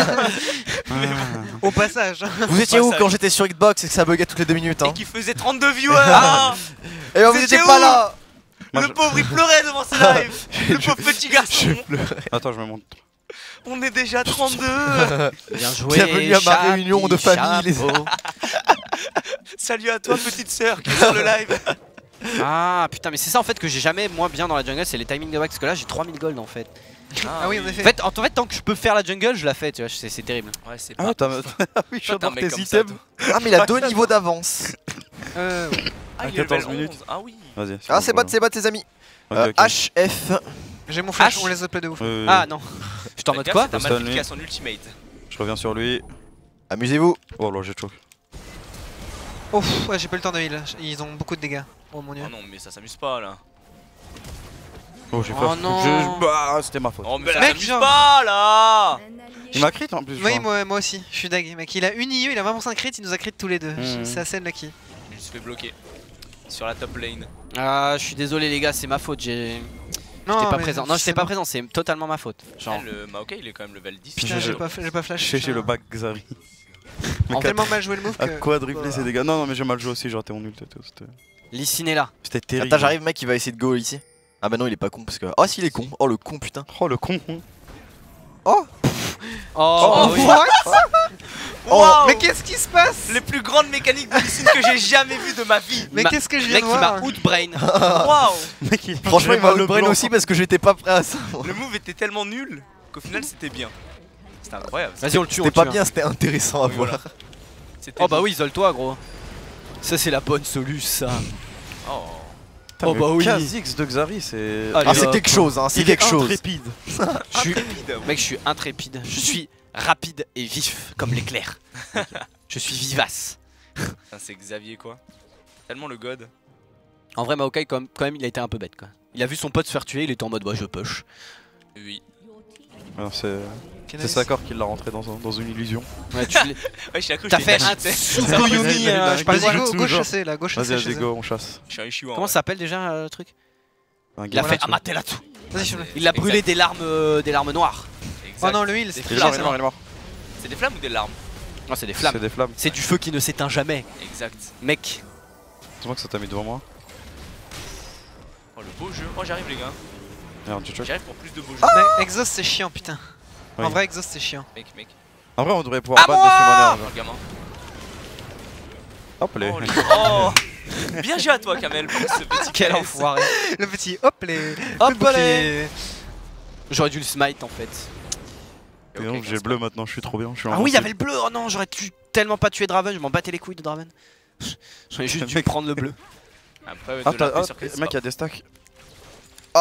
Speaker 5: Au passage.
Speaker 2: Vous étiez où
Speaker 1: Passage.
Speaker 2: quand j'étais sur Xbox et que ça buguait toutes les deux minutes,
Speaker 1: Et
Speaker 2: hein?
Speaker 1: qui faisait trente-deux viewers. Ah,
Speaker 2: Et on
Speaker 1: Vous
Speaker 2: était
Speaker 1: étiez
Speaker 2: pas
Speaker 1: où
Speaker 2: là.
Speaker 4: Moi,
Speaker 1: le
Speaker 4: je-
Speaker 1: pauvre il pleurait devant ce live. Le pauvre petit garçon.
Speaker 4: Attends, je me montre.
Speaker 1: On est déjà trente-deux.
Speaker 3: Bien joué.
Speaker 2: Bienvenue à ma
Speaker 3: Chapi,
Speaker 2: réunion de famille, les
Speaker 3: chapeau.
Speaker 1: Salut à toi, petite sœur qui est sur le live.
Speaker 3: Ah putain, mais c'est ça en fait que j'ai jamais moins bien dans la jungle, c'est les timings de wax. Parce que là j'ai trois mille gold en fait.
Speaker 5: Ah oui en
Speaker 3: En
Speaker 5: effet.
Speaker 3: fait, en, en fait, tant que je peux faire la jungle, je la fais, tu vois, c'est c'est terrible.
Speaker 1: Ouais, c'est
Speaker 4: Ah,
Speaker 1: pas.
Speaker 4: t'as. Ah oui,
Speaker 1: Toi, t'es un
Speaker 4: j'adore
Speaker 1: mec
Speaker 4: tes
Speaker 1: comme ça,
Speaker 4: items.
Speaker 1: toi.
Speaker 2: Ah, mais il a deux niveaux d'avance.
Speaker 5: Euh, ouais.
Speaker 1: Ah,
Speaker 4: À
Speaker 1: il est level
Speaker 4: quatorze minutes.
Speaker 1: onze. Ah oui.
Speaker 4: Vas-y.
Speaker 2: Ah, c'est bot, c'est bot, les amis.
Speaker 4: Ok,
Speaker 2: Euh,
Speaker 4: ok.
Speaker 2: H F.
Speaker 5: J'ai mon flash,
Speaker 3: H.
Speaker 5: on les upload de ouf.
Speaker 4: Euh,
Speaker 3: Ah non. Je t'en
Speaker 1: Fais
Speaker 3: mode
Speaker 1: gaffe,
Speaker 3: quoi
Speaker 1: c'est un
Speaker 4: Stanley.
Speaker 1: Malphite qui a son ultimate.
Speaker 4: Je reviens sur lui.
Speaker 2: Amusez-vous.
Speaker 4: Oh là, j'ai choqué.
Speaker 5: Ouf, ouais j'ai pas eu le temps de heal. Ils ont beaucoup de dégâts. Oh mon dieu.
Speaker 1: Oh non, mais ça s'amuse pas là.
Speaker 4: Oh, j'ai
Speaker 3: Oh
Speaker 4: peur.
Speaker 3: non.
Speaker 4: Je- je- Bah, c'était ma faute.
Speaker 1: Oh, mais ça
Speaker 5: Mec,
Speaker 1: s'amuse
Speaker 5: genre-
Speaker 1: pas là.
Speaker 4: Il m'a crit en plus. je
Speaker 5: Oui
Speaker 4: crois.
Speaker 5: moi, moi aussi, je suis dag. Mec il a une I E, il a vingt pour cent de crit, il nous a crit tous les deux.
Speaker 4: Mhm.
Speaker 5: C'est assez lucky.
Speaker 1: Je me suis fait bloquer. Sur la top lane.
Speaker 3: Ah, je suis désolé les gars, c'est ma faute, j'ai.
Speaker 5: Non,
Speaker 3: J'étais pas
Speaker 5: mais
Speaker 3: présent. Non,
Speaker 5: c'est
Speaker 3: j'étais pas
Speaker 5: bon.
Speaker 3: présent, c'est totalement ma faute. Genre,
Speaker 1: Ah, le Maokai il est quand même level dix.
Speaker 5: Putain
Speaker 4: J'ai-
Speaker 5: j'ai
Speaker 4: j'ai-
Speaker 5: pas, j'ai pas flash.
Speaker 4: J'ai
Speaker 5: putain.
Speaker 4: le bac Xari.
Speaker 3: En
Speaker 4: Mec,
Speaker 5: Tellement mal joué le move
Speaker 4: à
Speaker 5: que...
Speaker 4: quadrupler ses dégâts. Non, non, mais j'ai mal joué aussi, j'ai raté mon ult et tout. C'était
Speaker 3: Lysine est là.
Speaker 4: c'était terrible.
Speaker 2: Attends, j'arrive, mec, il va essayer de go ici. Ah, bah non, il est pas con parce que. Oh, si, il est con. Oh, le con, putain.
Speaker 4: Oh, le con.
Speaker 3: Oh,
Speaker 5: Oh,
Speaker 3: oui.
Speaker 5: what?
Speaker 1: Waouh.
Speaker 5: Mais qu'est-ce qui se passe?
Speaker 1: Les plus grandes mécaniques de Lysine que j'ai jamais vues de ma vie.
Speaker 5: Mais
Speaker 3: Ma-
Speaker 5: qu'est-ce que je viens
Speaker 3: Mec
Speaker 5: de
Speaker 3: qui m'a
Speaker 5: voir?
Speaker 3: outbrain.
Speaker 1: Waouh.
Speaker 4: Mec, il
Speaker 2: Franchement, il m'a
Speaker 4: le
Speaker 2: outbrain
Speaker 4: blanc.
Speaker 2: aussi parce que j'étais pas prêt à ça.
Speaker 1: Le move était tellement nul qu'au final c'était bien. C'était incroyable.
Speaker 3: Vas-y, on le tue, on
Speaker 2: C'était
Speaker 3: le
Speaker 2: pas
Speaker 3: tue,
Speaker 2: bien, c'était intéressant à
Speaker 1: Oui,
Speaker 2: voir.
Speaker 1: voilà. C'était
Speaker 3: Oh bah
Speaker 1: beau.
Speaker 3: oui, isole-toi gros. Ça c'est la bonne solution ça.
Speaker 1: Oh.
Speaker 3: Oh bah oui.
Speaker 4: Kha'Zix de Xari, c'est.
Speaker 3: Allez,
Speaker 2: Ah, c'est
Speaker 3: hop.
Speaker 2: quelque chose, hein, c'est
Speaker 4: Il
Speaker 2: quelque
Speaker 4: est
Speaker 2: chose.
Speaker 4: intrépide.
Speaker 3: Je suis...
Speaker 1: Intrépide.
Speaker 3: Mec, je suis intrépide. Je suis rapide et vif comme l'éclair. Je suis vivace.
Speaker 1: Putain, c'est Xavier quoi. Tellement le god.
Speaker 3: En vrai, Maokai, quand même, quand même, il a été un peu bête quoi. Il a vu son pote se faire tuer, il était en mode bah je push.
Speaker 1: Oui.
Speaker 4: Alors, C'est
Speaker 5: Ok,
Speaker 4: c'est
Speaker 5: nice.
Speaker 4: Sakor qui l'a rentré dans, un- dans une illusion.
Speaker 3: Ouais, tu l'es-
Speaker 1: Ouais, j'ai cru que
Speaker 3: T'as
Speaker 1: j'étais
Speaker 3: fait un
Speaker 1: caché.
Speaker 3: Tsukuyomi,
Speaker 4: Il a- il a-
Speaker 3: euh,
Speaker 4: il
Speaker 3: je
Speaker 4: a-
Speaker 3: parle
Speaker 5: Vas-y,
Speaker 3: de-
Speaker 5: go, go
Speaker 4: genre.
Speaker 5: chasser là, go chasser
Speaker 4: Vas-y,
Speaker 5: chez
Speaker 4: vas-y,
Speaker 5: eux.
Speaker 4: go, on chasse.
Speaker 1: Je suis un Ishiwa.
Speaker 3: Comment ça s'appelle déjà euh, le truc?
Speaker 4: Un
Speaker 3: Il a
Speaker 4: gars
Speaker 3: fait
Speaker 4: là-dessus.
Speaker 3: Amaterasu.
Speaker 5: Vas-y, je
Speaker 1: c'est-
Speaker 3: Il a
Speaker 1: exact.
Speaker 3: brûlé des larmes, euh, des larmes noires.
Speaker 1: Exact.
Speaker 5: Oh non, le heal, c'est
Speaker 1: Des
Speaker 4: Il est mort, il est
Speaker 1: flammes.
Speaker 4: mort, il est mort.
Speaker 1: C'est des flammes ou des larmes?
Speaker 3: Non, c'est des
Speaker 4: C'est
Speaker 3: flammes.
Speaker 4: des flammes.
Speaker 3: C'est du feu qui ne s'éteint jamais,
Speaker 1: Exact.
Speaker 3: mec.
Speaker 4: C'est moi que ça t'a mis devant moi.
Speaker 1: Oh le beau jeu. Oh j'arrive les gars.
Speaker 4: Merde, tu choques.
Speaker 1: J'arrive pour plus de beaux jeux.
Speaker 5: Mec, exhaust c'est chiant putain.
Speaker 4: Oui.
Speaker 5: En vrai, exhaust c'est chiant.
Speaker 1: Mec, mec.
Speaker 4: En vrai, on devrait pouvoir battre des summoners.
Speaker 1: Oh le gamin.
Speaker 4: Hop, les.
Speaker 1: Oh, les- oh. Bien joué à toi Kamel pour ce petit
Speaker 3: Quel
Speaker 1: K S.
Speaker 3: enfoiré.
Speaker 5: Le petit hop les.
Speaker 3: Hop,
Speaker 5: le bouclier.
Speaker 3: J'aurais dû le smite en fait.
Speaker 4: Et donc, j'ai le bleu maintenant, je suis trop bien. Je suis
Speaker 3: Ah oui, il y avait
Speaker 4: invincible.
Speaker 3: le bleu. Oh non, j'aurais dû tellement pas tuer Draven. Je m'en battais les couilles de Draven. J'aurais juste dû
Speaker 4: Mec.
Speaker 3: prendre le bleu.
Speaker 1: Après, euh,
Speaker 4: Ah,
Speaker 1: de
Speaker 4: t'as.
Speaker 1: la
Speaker 4: Ah,
Speaker 1: sur Chris,
Speaker 4: mec,
Speaker 1: c'est
Speaker 4: il y a des stacks.
Speaker 2: Ah.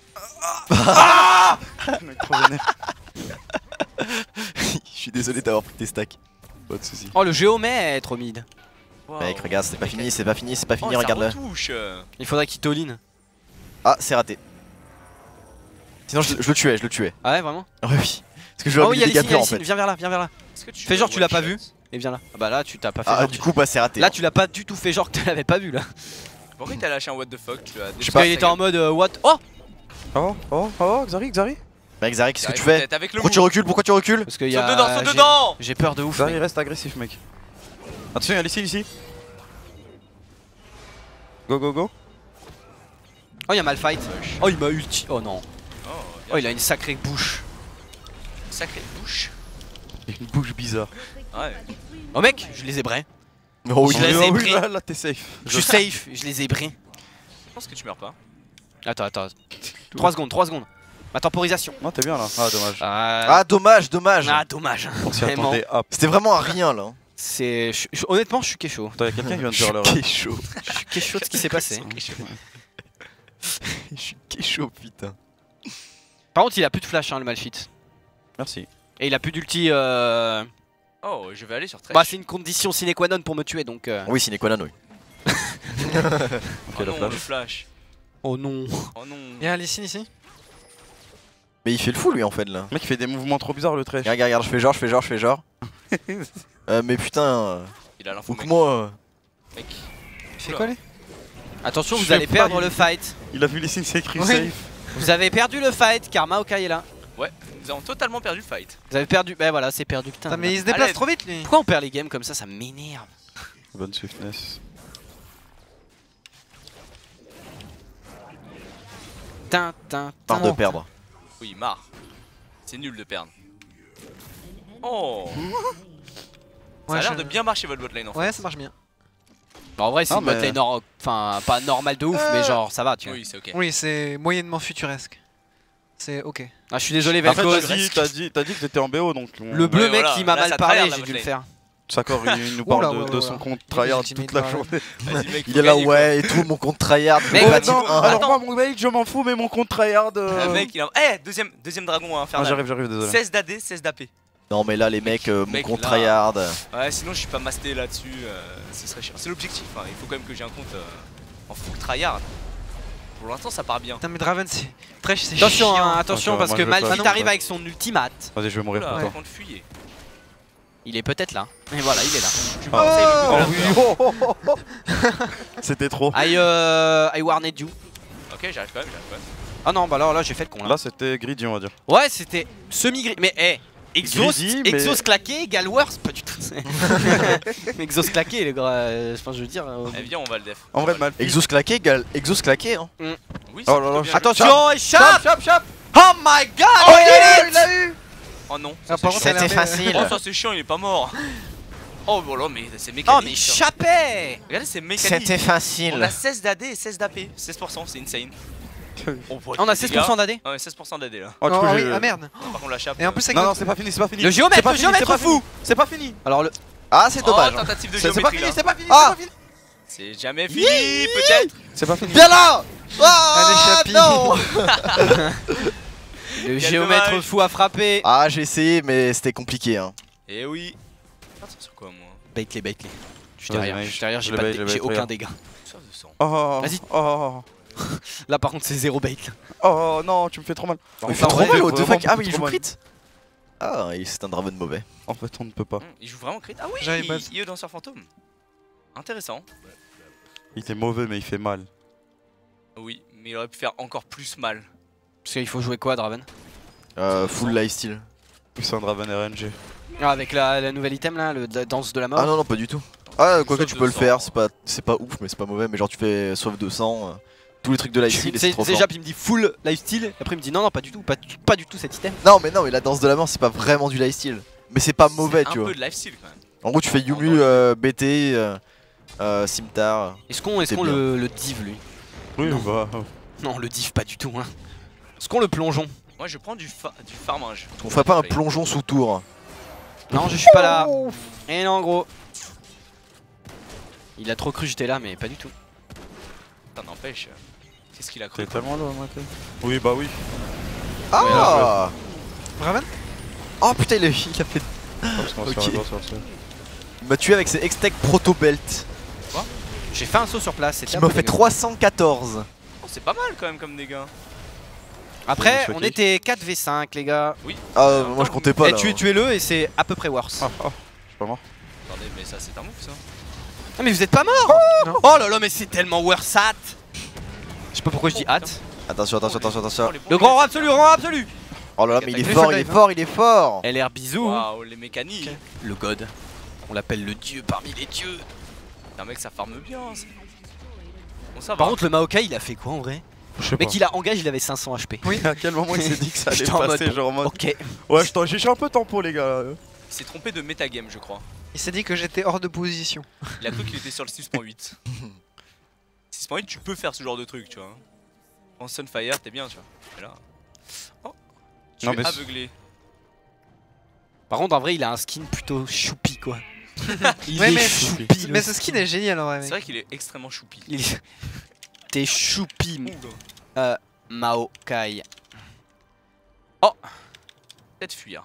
Speaker 4: Mec, trop vénère.
Speaker 2: Je suis désolé d'avoir pris tes stacks.
Speaker 4: Pas de soucis.
Speaker 3: Oh, le géomètre au mid.
Speaker 1: pas-
Speaker 2: Mec,
Speaker 1: Waouh.
Speaker 2: regarde, c'est pas fini, c'est pas fini, c'est pas
Speaker 1: Oh,
Speaker 2: fini,
Speaker 1: ça
Speaker 2: regarde-le.
Speaker 1: retouche.
Speaker 3: Il faudrait qu'il t'all-in.
Speaker 2: Ah, c'est raté. Sinon, je, je le tuais, je le tuais.
Speaker 3: Ah ouais, vraiment?
Speaker 2: Ouais, oui. Parce que je lui ai
Speaker 3: Oh oui,
Speaker 2: mis
Speaker 3: il y a
Speaker 2: des dégâts
Speaker 3: Lysine, il y a
Speaker 2: purs en
Speaker 3: Lysine.
Speaker 2: fait.
Speaker 3: Viens vers là, viens vers là.
Speaker 1: Est-ce que tu
Speaker 3: Fais
Speaker 1: veux
Speaker 3: genre, tu l'as pas
Speaker 1: one
Speaker 3: vu.
Speaker 1: shot?
Speaker 3: Et viens là. Ah bah là, tu t'as pas fait
Speaker 2: Ah,
Speaker 3: genre.
Speaker 2: du coup, bah, c'est raté.
Speaker 3: Là,
Speaker 2: hein.
Speaker 3: tu l'as pas du tout fait genre que tu l'avais pas vu là.
Speaker 1: Pourquoi t'as lâché un what the fuck? Tu as
Speaker 2: Je sais
Speaker 3: Parce qu'il était en mode euh, what? Oh!
Speaker 4: Oh, oh, oh, Xari, Xari.
Speaker 2: Mec, Zarek, qu'est-ce que tu fais?
Speaker 1: Avec le
Speaker 2: Pourquoi tu
Speaker 1: move.
Speaker 2: recules? Pourquoi tu recules?
Speaker 3: Parce qu'il y
Speaker 1: Saute
Speaker 3: a.
Speaker 1: dedans, saute
Speaker 3: j'ai-
Speaker 1: dedans.
Speaker 3: J'ai peur de ouf.
Speaker 4: Xari,
Speaker 3: mec.
Speaker 4: reste agressif, mec. Attention, il y a ici, ici. Go, go, go.
Speaker 3: Oh, il y a Malphite. Oh, il m'a ulti. Oh non.
Speaker 1: Oh,
Speaker 3: Oh, il a une sacrée bouche.
Speaker 1: sacrée bouche.
Speaker 4: Une bouche bizarre.
Speaker 1: Ouais.
Speaker 3: Oh mec, je les ai brés.
Speaker 2: Oh,
Speaker 3: Je
Speaker 2: oui.
Speaker 3: les ai
Speaker 4: oui,
Speaker 3: pris.
Speaker 4: là, là t'es safe.
Speaker 3: Je suis safe, je les ai brés.
Speaker 1: Je pense que tu meurs pas.
Speaker 3: Attends, attends. trois secondes, trois secondes. Ma temporisation.
Speaker 4: Non, t'es bien là. Ah, dommage.
Speaker 3: Ah,
Speaker 2: Ah, dommage, dommage.
Speaker 3: ah, dommage.
Speaker 4: On s'y
Speaker 3: Vraiment.
Speaker 4: attendait. Ah,
Speaker 2: C'était vraiment à rien là.
Speaker 3: C'est. je- je- Honnêtement, je suis kécho.
Speaker 4: putain, y'a quelqu'un qui vient de
Speaker 2: Je
Speaker 4: faire
Speaker 2: suis
Speaker 4: l'heure.
Speaker 2: chaud.
Speaker 3: Je suis kécho de ce qui s'est passé.
Speaker 2: Je suis chaud, putain.
Speaker 3: Par contre, il a plus de flash, hein, le Malphite.
Speaker 4: Merci.
Speaker 3: Et il a plus d'ulti. Euh...
Speaker 1: Oh, je vais aller sur Thresh.
Speaker 3: Bah, c'est une condition sine qua non pour me tuer donc. euh.
Speaker 2: Oui, sine qua non, oui.
Speaker 4: Ok,
Speaker 1: Oh
Speaker 4: la
Speaker 1: non,
Speaker 4: flash.
Speaker 1: le flash.
Speaker 3: Oh non.
Speaker 1: Oh non.
Speaker 5: Y'a un Lee Sin ici.
Speaker 2: Mais il fait le fou lui en fait là.
Speaker 4: Le mec, il fait des mouvements trop bizarres, le trash.
Speaker 2: Regarde, regarde, je fais genre, je fais genre, je fais genre. euh, mais putain, euh,
Speaker 1: Il a l'info, mec.
Speaker 2: moi.
Speaker 1: Mec.
Speaker 5: Il fait quoi lui?
Speaker 3: Attention,
Speaker 4: Je
Speaker 3: vous
Speaker 4: sais
Speaker 3: allez
Speaker 4: pas,
Speaker 3: perdre
Speaker 4: il-
Speaker 3: le fight.
Speaker 4: Il a vu les signes, c'est écrit
Speaker 5: Oui.
Speaker 4: safe.
Speaker 3: Vous avez perdu le fight car Maokai est là.
Speaker 1: Ouais, nous avons totalement perdu le fight.
Speaker 3: Vous avez perdu. Bah voilà, c'est perdu. Putain.
Speaker 5: Putain, mais il se déplace
Speaker 1: Allez.
Speaker 5: trop vite lui.
Speaker 3: Pourquoi on perd les games comme ça? Ça m'énerve.
Speaker 4: Bonne swiftness.
Speaker 3: Tin, tin,
Speaker 2: Marre
Speaker 3: tin.
Speaker 2: de perdre.
Speaker 1: Oui, marre. C'est nul de perdre. Oh. Ça a
Speaker 5: Ouais,
Speaker 1: l'air
Speaker 5: je-
Speaker 1: de bien marcher votre botlane en fait.
Speaker 5: Ouais, ça marche bien.
Speaker 3: Bah, en vrai, c'est
Speaker 4: Non,
Speaker 3: une
Speaker 4: mais-
Speaker 3: botlane nor- enfin pas normal de ouf,
Speaker 5: Euh.
Speaker 3: mais genre ça va, tu vois.
Speaker 1: Oui, c'est ok.
Speaker 5: Oui, c'est moyennement futuresque. C'est ok.
Speaker 3: Ah, je suis désolé,
Speaker 4: En fait,
Speaker 3: Vel'Koz.
Speaker 4: t'as dit, t'as dit, t'as dit que t'étais en B O donc. on-
Speaker 3: Le bleu
Speaker 1: Ouais,
Speaker 3: mec
Speaker 1: voilà.
Speaker 3: qui m'a
Speaker 1: Là,
Speaker 3: mal
Speaker 1: ça
Speaker 3: parlé,
Speaker 1: tryhard, la
Speaker 3: j'ai dû le
Speaker 1: botlane.
Speaker 3: faire.
Speaker 4: Sakor, il nous
Speaker 5: Oula,
Speaker 4: parle
Speaker 5: ouais,
Speaker 4: de, de
Speaker 5: ouais,
Speaker 4: son
Speaker 5: ouais.
Speaker 4: compte
Speaker 5: Il
Speaker 4: tryhard
Speaker 5: est
Speaker 4: toute la
Speaker 5: timide,
Speaker 4: journée.
Speaker 1: Vas-y, mec,
Speaker 2: Il
Speaker 1: faut
Speaker 2: est là,
Speaker 1: gagner,
Speaker 2: ouais, et tout, mon compte tryhard.
Speaker 3: Mec,
Speaker 2: il va
Speaker 3: ouais,
Speaker 2: dire
Speaker 3: non,
Speaker 2: un.
Speaker 4: alors
Speaker 1: attends.
Speaker 4: moi mon mail je m'en fous mais mon compte tryhard.
Speaker 1: quoi.
Speaker 4: euh...
Speaker 1: Ah, mec, il a. Eh, deuxième, deuxième dragon
Speaker 4: Ah,
Speaker 1: infernal.
Speaker 4: j'arrive, j'arrive, désolé.
Speaker 1: seize d'A D, seize d'A P.
Speaker 2: Non, mais là, les mecs, euh, mon
Speaker 1: Mec,
Speaker 2: compte
Speaker 1: là.
Speaker 2: tryhard.
Speaker 1: Ouais, sinon je suis pas masté là-dessus, euh, ce serait chiant. C'est l'objectif, hein. Il faut quand même que j'ai un compte euh, en full tryhard. Pour l'instant ça part bien.
Speaker 5: Putain, mais Draven, c'est. Trash, c'est
Speaker 3: Attention,
Speaker 5: chiant.
Speaker 3: hein, attention
Speaker 4: Ok,
Speaker 3: parce
Speaker 4: moi,
Speaker 3: que
Speaker 4: je vais pas-
Speaker 3: Malphite
Speaker 4: Ah non,
Speaker 3: arrive
Speaker 4: ouais.
Speaker 3: avec son ultimate.
Speaker 4: Vas-y, je vais mourir
Speaker 1: Oula,
Speaker 4: pour
Speaker 1: par
Speaker 4: toi.
Speaker 1: contre fuyer.
Speaker 3: Il est peut-être là. Et voilà, il est là.
Speaker 1: Je
Speaker 4: Ah.
Speaker 1: conseille le
Speaker 4: Oh
Speaker 1: coup de
Speaker 4: oui,
Speaker 1: la peur.
Speaker 4: oh, oh, oh, oh. C'était trop.
Speaker 3: I, euh, I warned you.
Speaker 1: Ok, j'arrive quand même, j'arrive quand même.
Speaker 3: Ah non, bah alors là j'ai fait le con là.
Speaker 4: Là c'était greedy on va dire.
Speaker 3: Ouais, c'était semi-gris. Mais eh, Exhaust,
Speaker 4: Greedy, mais-
Speaker 3: exhaust claqué égale worse, pas du tout. Exhaust claqué, les gars. euh, Enfin, je veux dire. euh,
Speaker 1: Eh viens, on va le def.
Speaker 4: En vrai mal.
Speaker 2: Exos claqué égale Exos claqué, hein.
Speaker 1: Oui,
Speaker 4: Oh
Speaker 1: c'est
Speaker 4: là
Speaker 1: plutôt
Speaker 4: là,
Speaker 1: bien.
Speaker 3: Attention, échappe!
Speaker 2: Chop, chop.
Speaker 3: Oh my god!
Speaker 2: Oh,
Speaker 3: we
Speaker 2: il
Speaker 3: did
Speaker 2: l'a eu,
Speaker 3: it!
Speaker 2: il l'a eu.
Speaker 1: Oh non.
Speaker 5: Ah,
Speaker 1: ça,
Speaker 5: par
Speaker 1: c'est
Speaker 5: contre, elle a
Speaker 2: C'était
Speaker 5: l'air-
Speaker 2: facile.
Speaker 1: chiant. Oh, ça c'est chiant, il est pas mort. Oh voilà, mais c'est
Speaker 3: Oh,
Speaker 1: mécanique.
Speaker 3: mais
Speaker 1: ça.
Speaker 3: chappé!
Speaker 1: Regardez, c'est mécanique.
Speaker 2: C'était facile.
Speaker 1: On a seize d'A D et seize d'A P. seize pour cent, c'est insane. On, voit
Speaker 3: On a
Speaker 1: les
Speaker 3: seize
Speaker 1: dégâts.
Speaker 3: pour cent d'A D.
Speaker 1: Ouais, seize pour cent d'A D là.
Speaker 4: Oh, du
Speaker 5: Oh,
Speaker 4: coup,
Speaker 5: ah oui,
Speaker 4: j'ai-
Speaker 5: ah merde.
Speaker 1: Par contre, la chape.
Speaker 5: Et en plus, avec
Speaker 4: Non non
Speaker 5: notre-
Speaker 4: c'est pas fini, c'est pas fini.
Speaker 3: Le géomètre,
Speaker 4: C'est pas
Speaker 3: le
Speaker 4: fini, c'est
Speaker 3: géomètre
Speaker 4: pas
Speaker 3: fou!
Speaker 4: fini. C'est pas fini.
Speaker 3: Alors, le.
Speaker 2: Ah, c'est dommage.
Speaker 1: Oh, tentative de
Speaker 4: C'est c'est pas
Speaker 1: géométrie
Speaker 4: fini,
Speaker 1: là.
Speaker 4: c'est pas fini,
Speaker 2: Ah.
Speaker 4: c'est pas fini.
Speaker 1: C'est jamais fini, peut-être.
Speaker 4: C'est pas fini.
Speaker 2: Viens là. Ah,
Speaker 5: Allez, Chapi.
Speaker 2: non.
Speaker 3: Le
Speaker 1: Quel
Speaker 3: géomètre
Speaker 1: dommage.
Speaker 3: fou a frappé.
Speaker 2: Ah, j'ai essayé, mais c'était compliqué, hein.
Speaker 1: Eh oui. Attends, sur quoi moi?
Speaker 3: Bait-les, bait-les. Je suis
Speaker 4: Vas-y,
Speaker 3: derrière,
Speaker 4: mec,
Speaker 3: je suis derrière, j'ai
Speaker 4: je
Speaker 3: pas
Speaker 4: le
Speaker 3: de
Speaker 4: bait,
Speaker 3: dé-
Speaker 4: je le
Speaker 3: j'ai
Speaker 4: bait,
Speaker 3: aucun
Speaker 4: regarde.
Speaker 3: dégât.
Speaker 1: Soif de sang.
Speaker 4: Oh.
Speaker 3: Vas-y.
Speaker 4: Oh.
Speaker 3: Là par contre c'est zéro bait là.
Speaker 4: Oh non, tu me fais trop mal.
Speaker 2: Il
Speaker 3: Enfin,
Speaker 2: fait
Speaker 3: en
Speaker 2: trop
Speaker 3: vrai,
Speaker 2: mal, what the
Speaker 4: vraiment
Speaker 2: fuck. Ah,
Speaker 4: beaucoup
Speaker 2: mais il
Speaker 4: trop
Speaker 2: joue
Speaker 4: mal.
Speaker 2: crit. Ah, et c'est un Draven mauvais.
Speaker 4: En fait, on ne peut pas.
Speaker 1: Hum, Il joue vraiment crit. Ah oui,
Speaker 5: J'arrive pas.
Speaker 1: I E danseur fantôme. Intéressant.
Speaker 4: Il était mauvais mais il fait mal.
Speaker 1: Oui, mais il aurait pu faire encore plus mal.
Speaker 3: Parce qu'il faut jouer quoi Draven?
Speaker 2: Euh, full lifesteal.
Speaker 4: C'est un Draven R N G.
Speaker 3: Ah, avec la, la nouvelle item là, le da- danse de la mort.
Speaker 2: Ah non, non, pas du tout. Ah, quoique
Speaker 1: Sauf
Speaker 2: tu
Speaker 1: de
Speaker 2: peux le
Speaker 1: sang.
Speaker 2: faire, c'est pas, c'est pas ouf, mais c'est pas mauvais. Mais genre, tu fais soif de sang, euh, tous les trucs de
Speaker 3: Je-
Speaker 2: lifesteal, et c'est
Speaker 3: C'est
Speaker 2: trop
Speaker 3: c'est
Speaker 2: fort.
Speaker 3: Jap, il me dit full lifesteal, et après il me dit non non pas du tout, pas, du- pas du tout cet item.
Speaker 2: Non, mais non, mais la danse de la mort, c'est pas vraiment du lifesteal. Mais c'est pas mauvais,
Speaker 1: C'est
Speaker 2: tu
Speaker 1: un
Speaker 2: vois.
Speaker 1: peu de lifesteal quand même.
Speaker 2: En gros, tu fais Yumu, euh, B T, euh, euh, Simtar.
Speaker 3: Est-ce qu'on est
Speaker 2: C'est
Speaker 3: qu'on
Speaker 2: bien.
Speaker 3: le, le div lui?
Speaker 4: Oui,
Speaker 3: Non.
Speaker 4: bah.
Speaker 3: Non le div pas du tout hein. Est-ce qu'on le plongeon?
Speaker 1: Moi je prends du, fa du farmage.
Speaker 2: On ferait pas un plongeon sous tour.
Speaker 3: Non je suis pas là. Et non gros. Il a trop cru que j'étais là mais pas du tout.
Speaker 1: Putain, n'empêche. Qu'est-ce qu'il a cru?
Speaker 4: T'es tellement loin, Michael. Oui, bah oui.
Speaker 2: Ah.
Speaker 5: Draven?
Speaker 2: Oh putain, il a, il a fait.
Speaker 4: Parce qu'on va se
Speaker 2: Ok.
Speaker 4: faire avoir sur le sol.
Speaker 2: Il m'a tué avec ses Extec Proto Belt.
Speaker 3: J'ai fait un saut sur place, c'était
Speaker 2: Qui
Speaker 3: un
Speaker 2: m'a
Speaker 3: peu
Speaker 2: fait
Speaker 3: dégueu.
Speaker 2: trois cent quatorze.
Speaker 1: Oh, c'est pas mal quand même comme dégâts.
Speaker 3: Après
Speaker 4: Choqué.
Speaker 3: on était quatre v cinq les gars.
Speaker 1: Oui.
Speaker 2: Ah,
Speaker 1: Euh,
Speaker 2: moi je comptais pas
Speaker 3: Et
Speaker 2: là.
Speaker 3: tu tuez-le et c'est à peu près worse.
Speaker 4: Ah, ah, je suis pas mort.
Speaker 1: Attendez, mais ça c'est un move ça.
Speaker 3: Ah mais vous êtes pas mort
Speaker 5: Non.
Speaker 3: Oh là là mais c'est tellement worse at. Je sais pas pourquoi je dis
Speaker 1: Oh,
Speaker 3: at.
Speaker 1: putain.
Speaker 2: Attention, attention, attention, attention.
Speaker 1: Oh, les bons
Speaker 3: Le grand
Speaker 1: dégâts.
Speaker 3: roi absolu, le grand roi absolu.
Speaker 2: Oh là là, mais il est
Speaker 5: Mais
Speaker 2: fort,
Speaker 5: full
Speaker 2: il est
Speaker 5: dive,
Speaker 2: fort, il est fort.
Speaker 3: L R bisous.
Speaker 1: Waouh, les mécaniques.
Speaker 3: Le god. On l'appelle le dieu parmi les dieux.
Speaker 1: Putain, mec, ça farme bien. ça. Bon, ça va.
Speaker 3: Par contre le Maokai il a fait quoi en vrai?
Speaker 4: Je sais pas.
Speaker 3: Mec il a engagé, il avait cinq cents H P.
Speaker 4: Oui, à quel moment il s'est dit que ça allait
Speaker 3: J'étais en
Speaker 4: passer,
Speaker 3: mode,
Speaker 4: genre en mode.
Speaker 3: Ok.
Speaker 4: Ouais, je t'en- j'ai un peu tempo, les gars.
Speaker 1: Il s'est trompé de metagame, je crois.
Speaker 5: Il s'est dit que j'étais hors de position.
Speaker 1: Il a cru qu'il était sur le six point huit. six point huit, tu peux faire ce genre de truc, tu vois. En Sunfire, t'es bien, tu vois. Et là. Oh, tu
Speaker 4: Non,
Speaker 1: es
Speaker 4: mais
Speaker 1: aveuglé.
Speaker 3: Par contre, en vrai, il a un skin plutôt choupi quoi. Il
Speaker 5: Ouais,
Speaker 3: est
Speaker 5: mais-
Speaker 3: choupi.
Speaker 5: Mais
Speaker 3: le
Speaker 5: ce skin est génial en vrai,
Speaker 1: C'est
Speaker 5: mec.
Speaker 1: vrai qu'il est extrêmement choupi.
Speaker 3: Il est- T'es choupi,
Speaker 1: Ouh,
Speaker 3: euh, Mao Kai.
Speaker 1: peut-être fuir.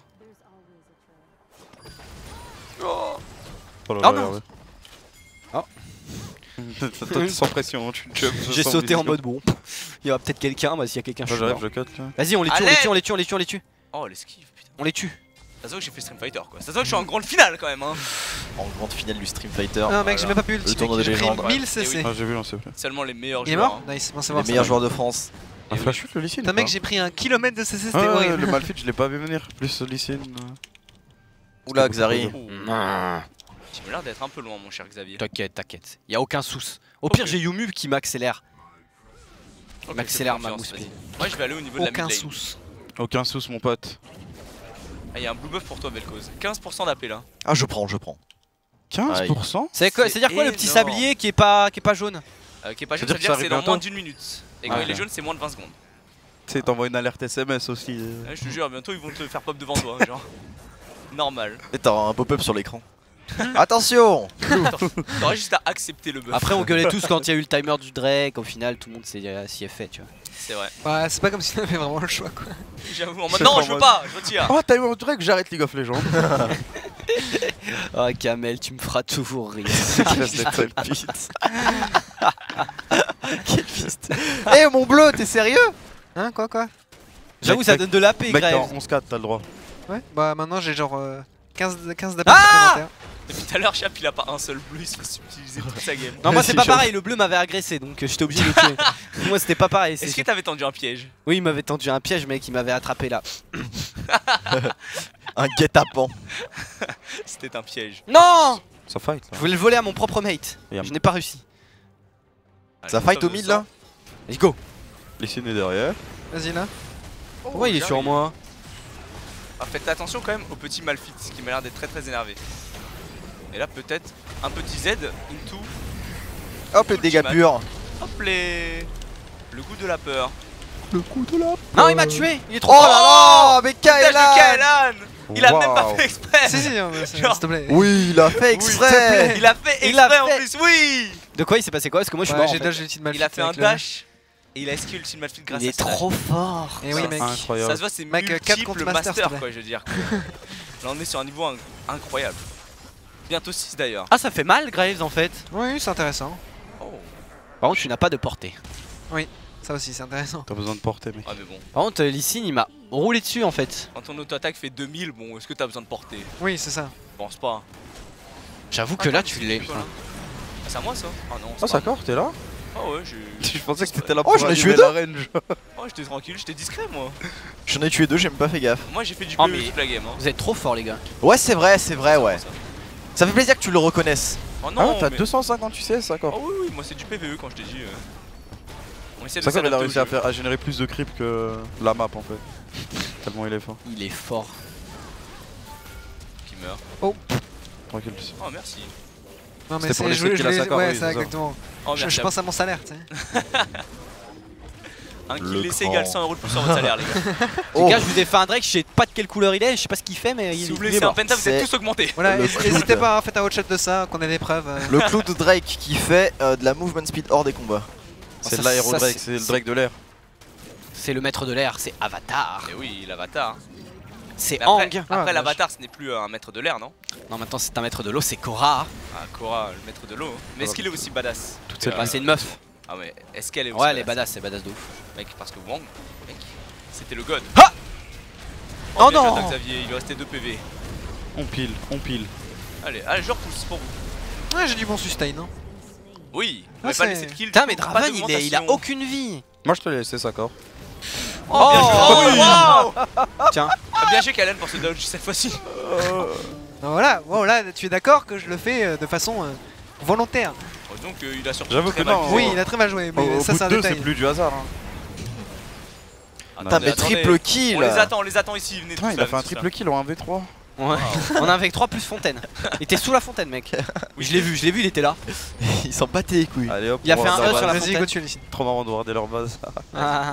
Speaker 4: Oh là
Speaker 3: Oh
Speaker 4: là,
Speaker 3: non.
Speaker 4: regardez.
Speaker 3: Oh.
Speaker 4: Toi, t'es sans pression, tu jump.
Speaker 3: J'ai
Speaker 4: sans
Speaker 3: sauté en
Speaker 4: vision.
Speaker 3: mode bon. Il y aura peut-être quelqu'un, bah s'il y a quelqu'un, je
Speaker 4: Moi
Speaker 3: suis
Speaker 4: j'arrive,
Speaker 3: mort.
Speaker 4: je cut là.
Speaker 3: Vas-y, on les tue, on les
Speaker 1: Allez.
Speaker 3: tue, on les tue, on les tue, on les tue.
Speaker 1: Oh, l'esquive, putain.
Speaker 3: On les tue.
Speaker 1: Ça se voit que j'ai fait Stream Fighter, quoi. Ça se voit que je suis en grande finale quand même, hein.
Speaker 2: En grande finale du Stream Fighter.
Speaker 5: Non, mec, j'ai même pas pu ulti,
Speaker 2: tournoi
Speaker 5: mec.
Speaker 2: des
Speaker 5: J'ai pris
Speaker 2: légendes,
Speaker 1: ouais.
Speaker 5: mille C C.
Speaker 1: Et oui.
Speaker 4: Ah, j'ai vu, non, s'il te plaît.
Speaker 1: Seulement les meilleurs
Speaker 5: Il est
Speaker 1: joueurs.
Speaker 5: mort
Speaker 1: hein.
Speaker 5: Nice, bon, c'est
Speaker 2: Les
Speaker 5: bon.
Speaker 2: meilleurs joueurs de France.
Speaker 4: Un
Speaker 1: Et
Speaker 4: flash shoot le Lee Sin
Speaker 5: Putain,
Speaker 4: ou
Speaker 5: mec,
Speaker 4: pas
Speaker 5: j'ai pris un kilomètre de C C, c'était
Speaker 4: Ah, ouais,
Speaker 5: horrible.
Speaker 4: le Malphite, je l'ai pas vu venir. Plus Lee Sin. euh.
Speaker 2: Oula, Xari.
Speaker 1: Oh.
Speaker 3: Non.
Speaker 1: Tu m'as l'air d'être un peu loin, mon cher Xavier.
Speaker 3: T'inquiète, t'inquiète. Y a aucun souci. Au pire,
Speaker 1: Ok.
Speaker 3: j'ai Yumu qui m'accélère.
Speaker 1: Ok,
Speaker 3: m'accélère
Speaker 1: fais-moi
Speaker 3: ma
Speaker 1: confiance,
Speaker 3: mousse.
Speaker 1: vas-y. Moi, je vais aller au niveau de la
Speaker 5: Aucun
Speaker 1: mid lane.
Speaker 5: souci.
Speaker 4: Aucun souci, mon pote.
Speaker 1: Ah, y'a un blue buff pour toi, Vel'Koz. quinze pour cent d'A P là.
Speaker 2: Ah, je prends, je prends.
Speaker 4: quinze pour cent
Speaker 3: C'est quoi,
Speaker 1: C'est
Speaker 3: c'est-à-dire quoi le petit
Speaker 1: énorme.
Speaker 3: sablier qui est pas, qui est pas jaune?
Speaker 1: Euh, qui est pas jaune,
Speaker 4: C'est-à-dire
Speaker 1: ça veut
Speaker 4: que
Speaker 1: dire
Speaker 4: ça
Speaker 1: que c'est
Speaker 4: arrive
Speaker 1: dans
Speaker 4: bientôt
Speaker 1: moins d'une minute. Et quand
Speaker 4: Ouais.
Speaker 1: il est jaune, c'est moins de vingt secondes.
Speaker 4: Tu sais, t'envoies une alerte S M S aussi. euh.
Speaker 1: Ouais, je te jure, bientôt ils vont te faire pop devant toi, genre. Normal.
Speaker 2: Et t'as un pop-up sur l'écran. Attention.
Speaker 1: T'aurais juste à accepter le buff.
Speaker 3: Après, on gueulait tous quand il y a eu le timer du Drake. Au final, tout le monde s'y s'y est fait, tu vois.
Speaker 1: C'est vrai.
Speaker 5: Ouais, c'est pas comme si on avait vraiment le choix, quoi.
Speaker 1: J'avoue, en mode
Speaker 4: C'est
Speaker 1: non,
Speaker 4: en
Speaker 1: je veux
Speaker 4: mode-
Speaker 1: pas, je retire.
Speaker 4: Oh, t'as eu un direct que j'arrête League of Legends.
Speaker 3: Ah, Kamel, tu me feras toujours rire.
Speaker 2: Quelle piste. Quelle piste. Eh, mon bleu, t'es sérieux?
Speaker 5: Hein, quoi, quoi?
Speaker 3: J'avoue,
Speaker 4: Mec,
Speaker 3: ça
Speaker 4: mec,
Speaker 3: donne de la paix,
Speaker 4: Mec, t'es en
Speaker 3: Graves.
Speaker 4: onze quatre, t'as le droit.
Speaker 5: Ouais. Bah, maintenant j'ai genre euh, quinze, quinze d'A P
Speaker 3: Ah
Speaker 5: supplémentaires.
Speaker 1: Depuis tout à l'heure, Chap il a pas un seul bleu, il se fait subtiliser toute sa game.
Speaker 3: Non, moi c'est
Speaker 2: C'est
Speaker 3: pas
Speaker 2: chaud.
Speaker 3: pareil, le bleu m'avait agressé donc euh, j'étais obligé de le tuer. Moi c'était pas pareil. c'est-
Speaker 1: Est-ce que t'avais tendu un piège?
Speaker 3: Oui, il m'avait tendu un piège, mec, il m'avait attrapé là.
Speaker 2: Un guet-apens.
Speaker 1: C'était un piège.
Speaker 3: Non!
Speaker 4: Ça fight
Speaker 3: Je
Speaker 4: là.
Speaker 3: voulais le voler à mon propre mate.
Speaker 4: Et à-
Speaker 3: Je n'ai pas réussi.
Speaker 2: Ça
Speaker 1: Allez,
Speaker 2: fight au
Speaker 1: sauve le
Speaker 2: mid là?
Speaker 3: Let's go!
Speaker 4: Lee Sin est derrière.
Speaker 5: Vas-y, là.
Speaker 3: Pourquoi il est sur
Speaker 1: j'arrive.
Speaker 3: moi?
Speaker 1: Ah, faites attention quand même au petit Malphite qui m'a l'air d'être très très énervé. Et là peut-être un petit Z into.
Speaker 2: Hop, les dégâts purs.
Speaker 1: Hop les. Le goût de la peur.
Speaker 2: Le coup de la.
Speaker 3: Non, il m'a tué! Il est trop
Speaker 2: Oh
Speaker 3: fort.
Speaker 2: là là, mais
Speaker 1: Putain,
Speaker 2: Kaelan.
Speaker 1: de Kaelan. Il a même pas
Speaker 4: Waouh.
Speaker 1: fait exprès.
Speaker 5: Si, si, hein, mais c'est-
Speaker 1: Genre-
Speaker 5: s'il te plaît.
Speaker 2: Oui, il a fait exprès.
Speaker 1: Il a fait
Speaker 3: Il a
Speaker 1: exprès en
Speaker 3: fait-
Speaker 1: plus, oui.
Speaker 3: De quoi il s'est passé quoi? Parce que moi je suis
Speaker 5: Ouais,
Speaker 3: mort.
Speaker 5: j'ai
Speaker 3: en
Speaker 5: dodge
Speaker 3: fait.
Speaker 5: l'ulti de Malphite
Speaker 1: Il a fait un
Speaker 5: avec le-
Speaker 1: dash et il a esquivé l'ultime Malphite grâce
Speaker 3: Il
Speaker 1: à
Speaker 3: est
Speaker 1: ça.
Speaker 3: trop fort.
Speaker 5: Et oui,
Speaker 1: Ça,
Speaker 5: mec.
Speaker 4: Incroyable.
Speaker 1: Ça se voit, c'est
Speaker 5: Mec, euh, quatre contre
Speaker 1: multiple
Speaker 5: master, s'il te
Speaker 1: master,
Speaker 5: plaît.
Speaker 1: quoi, je veux dire. Là on est sur un niveau in- incroyable. Bientôt six d'ailleurs.
Speaker 3: Ah, ça fait mal, Graves en fait.
Speaker 5: Oui, c'est intéressant.
Speaker 1: Oh.
Speaker 3: Par contre, tu n'as pas de portée.
Speaker 5: Ça aussi, c'est intéressant.
Speaker 4: T'as besoin de porter, mec.
Speaker 1: Ouais mais bon,
Speaker 3: Par contre, euh, Lee Sin, il m'a roulé dessus en fait.
Speaker 1: quand ton auto-attaque fait deux mille, bon, est-ce que t'as besoin de porter?
Speaker 5: Oui, c'est ça.
Speaker 1: Je pense pas.
Speaker 3: J'avoue que là,
Speaker 1: Attends,
Speaker 3: tu
Speaker 1: c'est
Speaker 3: l'es.
Speaker 1: quoi, là Ah, c'est à moi ça? Ah non,
Speaker 4: Ah,
Speaker 1: c'est
Speaker 4: ça
Speaker 1: pas
Speaker 4: t'es là?
Speaker 1: Ah ouais, j'ai.
Speaker 4: Je pensais que t'étais là
Speaker 2: Oh,
Speaker 4: pour
Speaker 2: j'en ai
Speaker 4: animer
Speaker 2: tué deux.
Speaker 4: la range.
Speaker 1: Oh, j'étais tranquille, j'étais discret moi.
Speaker 2: J'en ai tué deux, j'ai même pas fait gaffe.
Speaker 1: Moi j'ai fait du
Speaker 3: Oh,
Speaker 1: P V E
Speaker 3: mais-
Speaker 1: toute la game. Hein.
Speaker 3: Vous êtes trop forts, les gars.
Speaker 2: Ouais, c'est vrai, c'est vrai, ouais.
Speaker 1: Ça.
Speaker 2: Ça fait plaisir que tu le reconnaisses.
Speaker 1: Oh
Speaker 4: Ah
Speaker 1: non,
Speaker 4: ouais, t'as
Speaker 1: mais-
Speaker 4: deux cent cinquante U C S,
Speaker 1: Oh
Speaker 4: d'accord.
Speaker 1: oui, oui, moi c'est du P V E quand je t'ai dit. euh. On essaie de
Speaker 4: C'est ça qu'il a
Speaker 1: s'adapter
Speaker 4: réussi
Speaker 1: au
Speaker 4: à,
Speaker 1: jeu.
Speaker 4: faire, à générer plus de creep que la map en fait. Tellement il est fort.
Speaker 3: Il est fort.
Speaker 1: Qui meurt.
Speaker 4: Tranquille.
Speaker 1: Oh merci.
Speaker 5: Non, mais
Speaker 4: C'était pour
Speaker 5: c'est.
Speaker 4: les
Speaker 5: Je
Speaker 4: sept
Speaker 5: voulais-
Speaker 4: qu'il
Speaker 5: je
Speaker 4: a
Speaker 5: voulais-
Speaker 4: cinquante,
Speaker 5: Ouais,
Speaker 4: oui,
Speaker 5: c'est
Speaker 4: c'est ça.
Speaker 5: exactement.
Speaker 1: Oh
Speaker 5: Je,
Speaker 1: merci.
Speaker 5: je pense à mon salaire, tu sais.
Speaker 1: Un
Speaker 2: Le
Speaker 1: kill laissé
Speaker 2: cran.
Speaker 1: égale cent euros de plus sur votre salaire les gars.
Speaker 2: Oh.
Speaker 3: Les gars, je vous ai fait un Drake, je sais pas de quelle couleur il est, je sais pas ce qu'il fait, mais
Speaker 1: Si
Speaker 3: il,
Speaker 1: vous
Speaker 3: il
Speaker 1: laissez
Speaker 3: est
Speaker 1: un
Speaker 3: mort.
Speaker 1: penta, vous
Speaker 2: C'est-
Speaker 1: êtes tous augmentés.
Speaker 5: Voilà,
Speaker 2: Le
Speaker 5: n'hés-
Speaker 2: clown.
Speaker 5: n'hésitez pas, hein, faites un watch de ça, qu'on ait des preuves. euh.
Speaker 2: Le clou de Drake qui fait euh, de la movement speed hors des combats.
Speaker 4: C'est
Speaker 3: ça,
Speaker 4: de l'aéro
Speaker 3: ça,
Speaker 4: Drake,
Speaker 3: c'est-
Speaker 4: c'est le Drake de l'air.
Speaker 3: C'est le maître de l'air, c'est Avatar.
Speaker 1: Et oui, l'avatar.
Speaker 3: C'est
Speaker 1: Mais après,
Speaker 3: Hang.
Speaker 1: après
Speaker 5: Ah,
Speaker 1: l'avatar, ce n'est plus euh, un maître de l'air, non?
Speaker 3: Non, maintenant c'est un maître de l'eau, c'est Korra.
Speaker 1: Ah, Korra, le maître de l'eau. Mais est-ce qu'il est aussi badass?
Speaker 4: Toutes ces
Speaker 1: Euh,
Speaker 3: Bah, c'est une meuf.
Speaker 1: Ah ouais, est-ce qu'elle est aussi
Speaker 3: Ouais, elle est badass, c'est badass de ouf.
Speaker 1: Mec, parce que Wang, mec, c'était le god.
Speaker 3: Ah
Speaker 1: Oh,
Speaker 3: Oh
Speaker 1: bien
Speaker 3: non.
Speaker 1: joué, Xavier, il lui restait deux P V.
Speaker 4: On pile, on pile.
Speaker 1: Allez, allez, je repousse pour vous.
Speaker 5: Ouais, j'ai du bon sustain, hein.
Speaker 1: Oui,
Speaker 5: Ah,
Speaker 1: on va pas
Speaker 5: c'est-
Speaker 1: laisser de kill.
Speaker 3: Putain, mais
Speaker 1: pas
Speaker 3: Draven, il, est, il a
Speaker 1: d'augmentation.
Speaker 3: aucune vie.
Speaker 4: Moi je te l'ai laissé, ça corps.
Speaker 1: Oh, bien joué.
Speaker 3: Oh,
Speaker 1: Oh,
Speaker 3: oui.
Speaker 1: wow.
Speaker 3: Tiens.
Speaker 1: Ah, bien joué, Kalen, pour ce dodge cette fois-ci.
Speaker 5: Non, voilà, bon, là, tu es d'accord que je le fais euh, de façon euh, volontaire.
Speaker 1: Oh, donc, euh, il a surtout
Speaker 4: J'avoue
Speaker 1: très
Speaker 4: que
Speaker 1: mal
Speaker 4: non,
Speaker 1: visé.
Speaker 5: Oui, il a très mal joué, mais
Speaker 4: Au, au
Speaker 5: ça,
Speaker 4: bout
Speaker 5: c'est un
Speaker 4: de deux,
Speaker 5: détail.
Speaker 4: c'est plus du hasard. Hein.
Speaker 1: Attendez,
Speaker 2: Putain, mais
Speaker 1: attendez.
Speaker 2: triple kill.
Speaker 1: On les attend, on les attend ici, venez
Speaker 4: Putain,
Speaker 1: tous
Speaker 4: il
Speaker 1: là,
Speaker 4: a fait un
Speaker 1: tous là.
Speaker 4: triple kill en un v trois.
Speaker 3: Ouais. On a avec trois plus fontaine. Il était sous la fontaine, mec. Je l'ai vu, je l'ai vu, il était là.
Speaker 2: Ils s'en battaient les couilles.
Speaker 4: Allez hop.
Speaker 3: Il a
Speaker 4: on
Speaker 3: fait
Speaker 4: va
Speaker 3: un
Speaker 4: dans
Speaker 3: E
Speaker 4: la
Speaker 3: sur la
Speaker 4: base.
Speaker 5: Vas-y,
Speaker 3: fontaine.
Speaker 5: go, tu ici.
Speaker 4: Trop marrant de regarder leur base.
Speaker 3: Ah.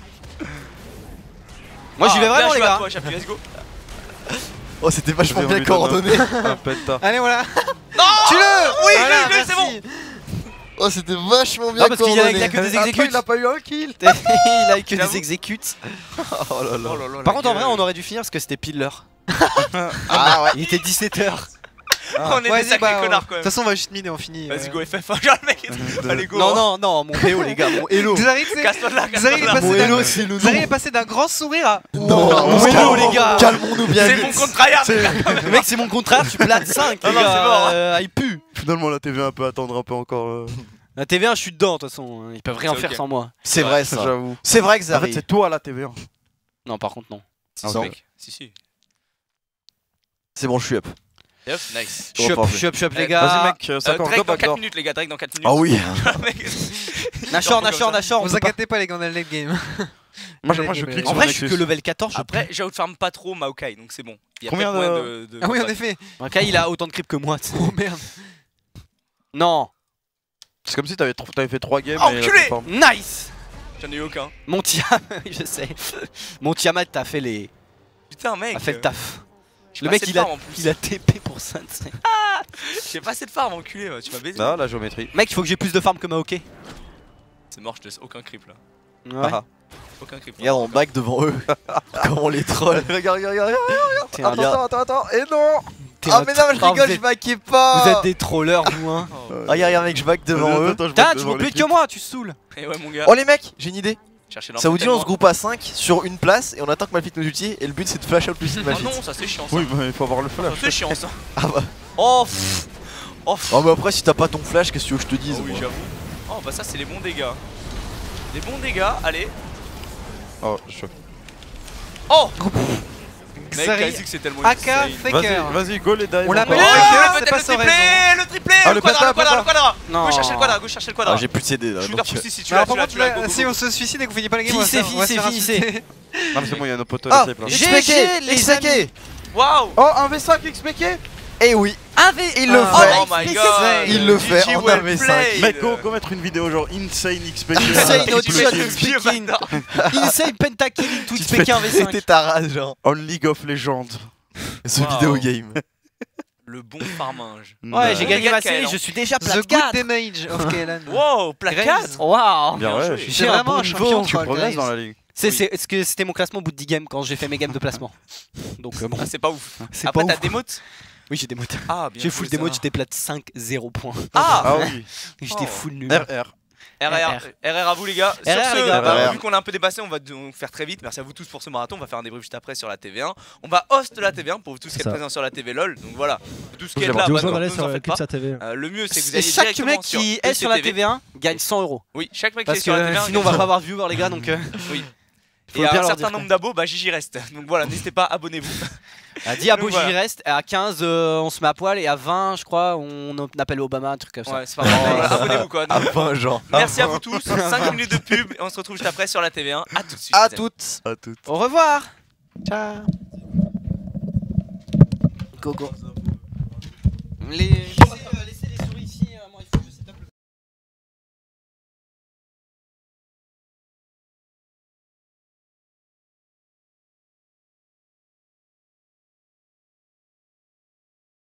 Speaker 3: Moi j'y vais
Speaker 1: Ah,
Speaker 3: vraiment,
Speaker 1: bien
Speaker 3: les
Speaker 1: joué à
Speaker 3: gars.
Speaker 1: toi, Chapi, let's go.
Speaker 2: Oh, c'était vachement
Speaker 4: Vas-y, on
Speaker 2: bien
Speaker 4: lui donne
Speaker 2: coordonné.
Speaker 4: Un penta.
Speaker 5: Allez, voilà.
Speaker 1: Non
Speaker 5: Tue-le.
Speaker 1: Oui,
Speaker 5: Voilà,
Speaker 1: je l'ai eu, c'est
Speaker 5: merci.
Speaker 2: Oh, c'était vachement bien
Speaker 3: Non, parce qu'il y a, il
Speaker 2: coordonné.
Speaker 3: y a que des
Speaker 4: Après,
Speaker 3: exécutes.
Speaker 4: il a pas eu un kill.
Speaker 3: Il a eu que
Speaker 1: J'avoue.
Speaker 3: des exécutes.
Speaker 2: Oh là là.
Speaker 1: Oh là là,
Speaker 3: Par
Speaker 1: la
Speaker 3: contre, en vrai,
Speaker 1: gueule.
Speaker 3: on aurait dû finir parce que c'était pile l'heure.
Speaker 2: Ah ouais.
Speaker 3: Il était dix-sept heures.
Speaker 1: On est des
Speaker 5: Vas-y,
Speaker 1: sacrés
Speaker 5: bah,
Speaker 1: connards
Speaker 5: De
Speaker 1: quand même.
Speaker 5: toute façon, on va juste miner, on finit.
Speaker 1: Vas-y,
Speaker 5: euh.
Speaker 1: go F F. Genre le mec est. Allez, go.
Speaker 3: Non,
Speaker 1: hein.
Speaker 3: non, non, mon P O, les gars, mon hello.
Speaker 5: Xari, tu sais,
Speaker 1: Casse-toi de là,
Speaker 5: Xari est
Speaker 1: casse-toi de là.
Speaker 5: passé
Speaker 2: Mon
Speaker 5: d'un-
Speaker 2: hello, c'est le
Speaker 5: Xari
Speaker 2: nom.
Speaker 5: est passé d'un grand sourire à.
Speaker 2: Non,
Speaker 3: mon
Speaker 2: calme-
Speaker 3: hello, les gars.
Speaker 2: Calmons-nous bien
Speaker 1: C'est
Speaker 2: vite.
Speaker 1: mon compte tryhard.
Speaker 3: Le mec, c'est mon contraire, tu plates cinq.
Speaker 1: Ah
Speaker 3: les
Speaker 1: non,
Speaker 3: gars,
Speaker 1: c'est mort.
Speaker 3: euh, il pue.
Speaker 4: Finalement, la T V un peu attendre un peu encore. euh.
Speaker 3: La T V un, je suis dedans, de toute façon. Ils peuvent rien
Speaker 1: C'est
Speaker 3: faire
Speaker 1: ok.
Speaker 3: sans moi.
Speaker 2: C'est vrai ça.
Speaker 4: J'avoue.
Speaker 2: C'est vrai que
Speaker 4: En
Speaker 2: ça
Speaker 4: fait,
Speaker 2: arrive.
Speaker 4: c'est toi la T V un.
Speaker 3: Non, par contre, non.
Speaker 1: Si,
Speaker 2: Ah,
Speaker 1: si,
Speaker 2: non.
Speaker 1: mec. Si, si.
Speaker 2: C'est bon, je suis up.
Speaker 1: Yep, nice.
Speaker 2: Oh,
Speaker 3: Shop,
Speaker 2: parfait.
Speaker 3: shop, shop, les
Speaker 1: Eh,
Speaker 3: gars.
Speaker 4: Vas-y, mec,
Speaker 1: Euh,
Speaker 4: ça encore
Speaker 1: Drake
Speaker 4: go
Speaker 1: dans quatre
Speaker 4: backdoor.
Speaker 1: minutes, les gars. Drake dans quatre minutes.
Speaker 2: Ah oui.
Speaker 3: Nashor,
Speaker 1: Comme
Speaker 3: Nashor,
Speaker 1: ça.
Speaker 3: Nashor. on
Speaker 5: Vous
Speaker 3: peut pas-
Speaker 5: inquiétez pas, les gars, on a le late game.
Speaker 4: Moi, je- moi, je clique
Speaker 3: En
Speaker 4: sur
Speaker 3: vrai, je suis
Speaker 4: Nexus.
Speaker 3: que level quatorze. Je
Speaker 1: Après, j'outfarm pas trop Maokai, donc c'est bon. Il y a
Speaker 4: Combien
Speaker 1: peut-être
Speaker 4: de-
Speaker 1: moyen de. de
Speaker 5: Ah oui, en
Speaker 1: combattre.
Speaker 5: effet.
Speaker 3: Ok, il a autant de creep que moi. tu sais.
Speaker 5: Oh merde.
Speaker 3: Non.
Speaker 4: C'est comme si t'avais tr- t'avais fait trois games
Speaker 1: Oh,
Speaker 4: et
Speaker 1: enculé
Speaker 4: la plateforme.
Speaker 3: Nice.
Speaker 1: J'en ai eu aucun.
Speaker 3: Mon Tiamat, je sais. Mon Tiamat t'as fait les,
Speaker 1: Putain, mec.
Speaker 3: a fait le
Speaker 1: euh,
Speaker 3: taf.
Speaker 1: j'ai
Speaker 3: Le
Speaker 1: pas
Speaker 3: mec
Speaker 1: assez
Speaker 3: il
Speaker 1: de
Speaker 3: a,
Speaker 1: farm en plus.
Speaker 3: il a T P pour ça. tu sais.
Speaker 1: J'ai pas assez de farm, enculé. ouais, Tu m'as baisé.
Speaker 4: Ah, la géométrie.
Speaker 3: Mec, il faut que j'ai plus de farm que Maoke.
Speaker 1: C'est mort, je te laisse aucun creep là.
Speaker 3: Ouais.
Speaker 4: Ah.
Speaker 1: Aucun creep.
Speaker 2: Regarde, on back devant eux. Comment on les troll.
Speaker 4: Regarde, regarde, regarde.
Speaker 3: T'es un-
Speaker 2: Attends, attends,
Speaker 4: attends, attends. Et non.
Speaker 3: t'es
Speaker 2: Ah
Speaker 3: un
Speaker 2: mais non, mais je
Speaker 3: oh,
Speaker 2: rigole,
Speaker 3: vous
Speaker 2: je
Speaker 3: êtes-
Speaker 2: backais pas.
Speaker 3: Vous êtes des trollers, vous, hein.
Speaker 1: Oh.
Speaker 2: Ah, regarde, regarde, mec, je back devant
Speaker 4: Attends,
Speaker 2: eux.
Speaker 4: attends, je
Speaker 3: Putain,
Speaker 4: back
Speaker 3: tu
Speaker 4: devant
Speaker 3: vaux plus
Speaker 4: l'équipe.
Speaker 3: que moi, tu saoules.
Speaker 1: Et ouais, mon gars.
Speaker 2: Oh les mecs, j'ai une idée.
Speaker 1: Cherchez
Speaker 2: Ça vous dit on se
Speaker 1: l'enfer,
Speaker 2: groupe à cinq sur une place et on attend que Malphite nous ulti et le but c'est de flash out plus vite
Speaker 1: moi. Oh
Speaker 2: Malphite.
Speaker 1: non, ça c'est chiant ça.
Speaker 4: Oui, mais il faut avoir le flash.
Speaker 1: Ça, c'est chiant ça.
Speaker 2: Ah bah.
Speaker 1: Oh pff. Oh pff.
Speaker 2: Oh mais après si t'as pas ton flash, qu'est-ce que tu veux que je te dise
Speaker 1: Oh oui,
Speaker 2: moi
Speaker 1: j'avoue. Oh bah ça c'est les bons dégâts. Les bons dégâts, allez.
Speaker 4: Oh, je...
Speaker 1: Oh Mec,
Speaker 5: Xari,
Speaker 1: Kazik c'est tellement
Speaker 5: A K
Speaker 1: insane.
Speaker 5: Faker.
Speaker 4: Vas-y, vas-y, go les dives.
Speaker 5: On l'appelle-
Speaker 1: Oh,
Speaker 4: encore.
Speaker 5: Ah,
Speaker 1: le
Speaker 5: c'est
Speaker 1: peut-être
Speaker 5: pas
Speaker 1: le
Speaker 5: sans
Speaker 1: triplé,
Speaker 5: raison.
Speaker 1: le triplé,
Speaker 4: Ah,
Speaker 1: le
Speaker 4: le
Speaker 1: quadra,
Speaker 4: pétard,
Speaker 1: le quadra, le
Speaker 4: pétard.
Speaker 1: quadra.
Speaker 3: Non.
Speaker 1: Go chercher le quadra, go chercher le quadra.
Speaker 2: Ah j'ai plus de C D là
Speaker 1: Je suis
Speaker 2: donc,
Speaker 1: là,
Speaker 2: euh,
Speaker 1: si si tu
Speaker 5: Alors
Speaker 1: l'as,
Speaker 5: par
Speaker 1: tu l'as,
Speaker 5: contre,
Speaker 1: tu l'as,
Speaker 5: là,
Speaker 1: go, go,
Speaker 5: si
Speaker 1: go.
Speaker 5: on se suicide et qu'on finit pas la game, on va se
Speaker 3: Finissez,
Speaker 5: faire- on va se
Speaker 3: finissez,
Speaker 5: faire
Speaker 3: finissez.
Speaker 5: insulter.
Speaker 4: Non, mais c'est bon, il y a nos potos
Speaker 2: Ah,
Speaker 4: là, là.
Speaker 3: G
Speaker 2: X P K,
Speaker 3: G, les
Speaker 2: X P K.
Speaker 1: Waouh.
Speaker 4: Oh, un V cinq X P K.
Speaker 2: Eh oui,
Speaker 3: Un V.
Speaker 2: il le
Speaker 5: Ah.
Speaker 2: fait.
Speaker 1: Oh my
Speaker 5: X P K,
Speaker 1: god.
Speaker 2: il le
Speaker 1: G
Speaker 2: fait
Speaker 1: G
Speaker 2: en
Speaker 1: well
Speaker 2: un V cinq.
Speaker 1: played.
Speaker 4: Mec, go, go mettre une vidéo genre Insane X P K.
Speaker 3: Insane
Speaker 4: Avec
Speaker 3: Outshot
Speaker 4: le
Speaker 3: X
Speaker 4: kill.
Speaker 3: P K.
Speaker 1: Vieux bâtard.
Speaker 3: Insane pentakilling Twitch
Speaker 2: Tu
Speaker 3: P
Speaker 2: te
Speaker 3: K un
Speaker 2: fais
Speaker 3: V
Speaker 2: péter
Speaker 3: cinq.
Speaker 2: ta race genre.
Speaker 4: On League of Legends.
Speaker 2: Ce
Speaker 1: Wow.
Speaker 2: vidéo game.
Speaker 1: Le bon farminge.
Speaker 3: Ouais, j'ai
Speaker 1: Bon,
Speaker 3: gagné
Speaker 1: les gars
Speaker 3: ma
Speaker 1: de Kael,
Speaker 3: série,
Speaker 1: hein.
Speaker 3: je suis déjà
Speaker 5: The
Speaker 3: plat
Speaker 5: good
Speaker 3: quatre.
Speaker 5: damage of Kaelan.
Speaker 1: Wow, plat
Speaker 5: Graves.
Speaker 1: quatre.
Speaker 3: Waouh.
Speaker 4: Bien
Speaker 1: Bien
Speaker 4: ouais,
Speaker 1: joué.
Speaker 4: je-
Speaker 5: C'est
Speaker 3: J'ai un
Speaker 5: vraiment
Speaker 3: bon
Speaker 5: un
Speaker 3: niveau.
Speaker 5: champion,
Speaker 4: tu
Speaker 5: troll,
Speaker 4: progresses
Speaker 5: guys.
Speaker 4: dans la ligue.
Speaker 3: C'est
Speaker 1: Oui.
Speaker 3: c'est- ce que c'était mon classement bout de dix games quand j'ai fait mes games de placement. Donc euh, bon,
Speaker 1: Ah, c'est pas ouf.
Speaker 3: c'est
Speaker 1: Après
Speaker 3: pas
Speaker 1: t'as
Speaker 3: ouf.
Speaker 1: des motes.
Speaker 3: Oui, j'ai des mots.
Speaker 1: Ah, bien
Speaker 3: J'ai
Speaker 1: joué,
Speaker 3: full
Speaker 1: ça.
Speaker 3: des mots, j'étais plate cinq zéro points.
Speaker 1: Ah.
Speaker 4: Ah oui.
Speaker 3: J'étais
Speaker 1: Oh.
Speaker 3: full nul.
Speaker 4: R R.
Speaker 1: R R, R R à vous les gars. Sur
Speaker 3: R R,
Speaker 1: ce,
Speaker 3: les gars.
Speaker 1: bah,
Speaker 2: R R.
Speaker 1: vu qu'on a un peu dépassé, on va donc faire très vite. Merci à vous tous pour ce marathon. On va faire un débrief juste après sur la T V un. On va host la T V un pour vous tous qui êtes
Speaker 6: ça.
Speaker 1: présents sur la T V LOL. Donc voilà, tous qui
Speaker 4: Vous
Speaker 1: êtes
Speaker 4: avez
Speaker 1: là,
Speaker 6: Je vous
Speaker 1: bah,
Speaker 6: rejoins
Speaker 1: ne
Speaker 6: d'aller
Speaker 1: vous
Speaker 6: sur
Speaker 1: en
Speaker 6: le
Speaker 1: faites
Speaker 6: clip
Speaker 1: pas.
Speaker 6: sa T V.
Speaker 1: Euh, le mieux c'est que vous
Speaker 3: Et
Speaker 1: allez
Speaker 3: chaque
Speaker 1: directement
Speaker 3: mec
Speaker 1: sur
Speaker 3: qui est sur la
Speaker 1: E C T V.
Speaker 3: T V un gagne cent euros.
Speaker 1: Oui, chaque mec qui
Speaker 3: Parce
Speaker 1: est sur la T V
Speaker 3: que
Speaker 1: un.
Speaker 3: sinon on va pas avoir de viewers les gars donc. euh,
Speaker 1: Oui.
Speaker 3: Faut
Speaker 1: Et
Speaker 3: bien
Speaker 1: à un
Speaker 3: leur
Speaker 1: certain
Speaker 3: dire,
Speaker 1: nombre d'abos, bah j'y reste. Donc voilà, n'hésitez pas, abonnez-vous.
Speaker 3: À dix abos
Speaker 1: Donc, voilà.
Speaker 3: j'y reste, à quinze euh, on se met à poil et à vingt je crois on appelle Obama, un truc comme ça.
Speaker 1: Ouais, c'est pas grave. Voilà, abonnez-vous quoi.
Speaker 2: À
Speaker 1: Donc,
Speaker 2: vingt genre.
Speaker 1: merci à vous tous. cinq minutes de pub et on se retrouve juste après sur la T V un. À tout de suite.
Speaker 2: À
Speaker 1: les amis.
Speaker 2: toutes.
Speaker 4: À toutes.
Speaker 3: Au revoir.
Speaker 5: Ciao.
Speaker 3: Go go. Les...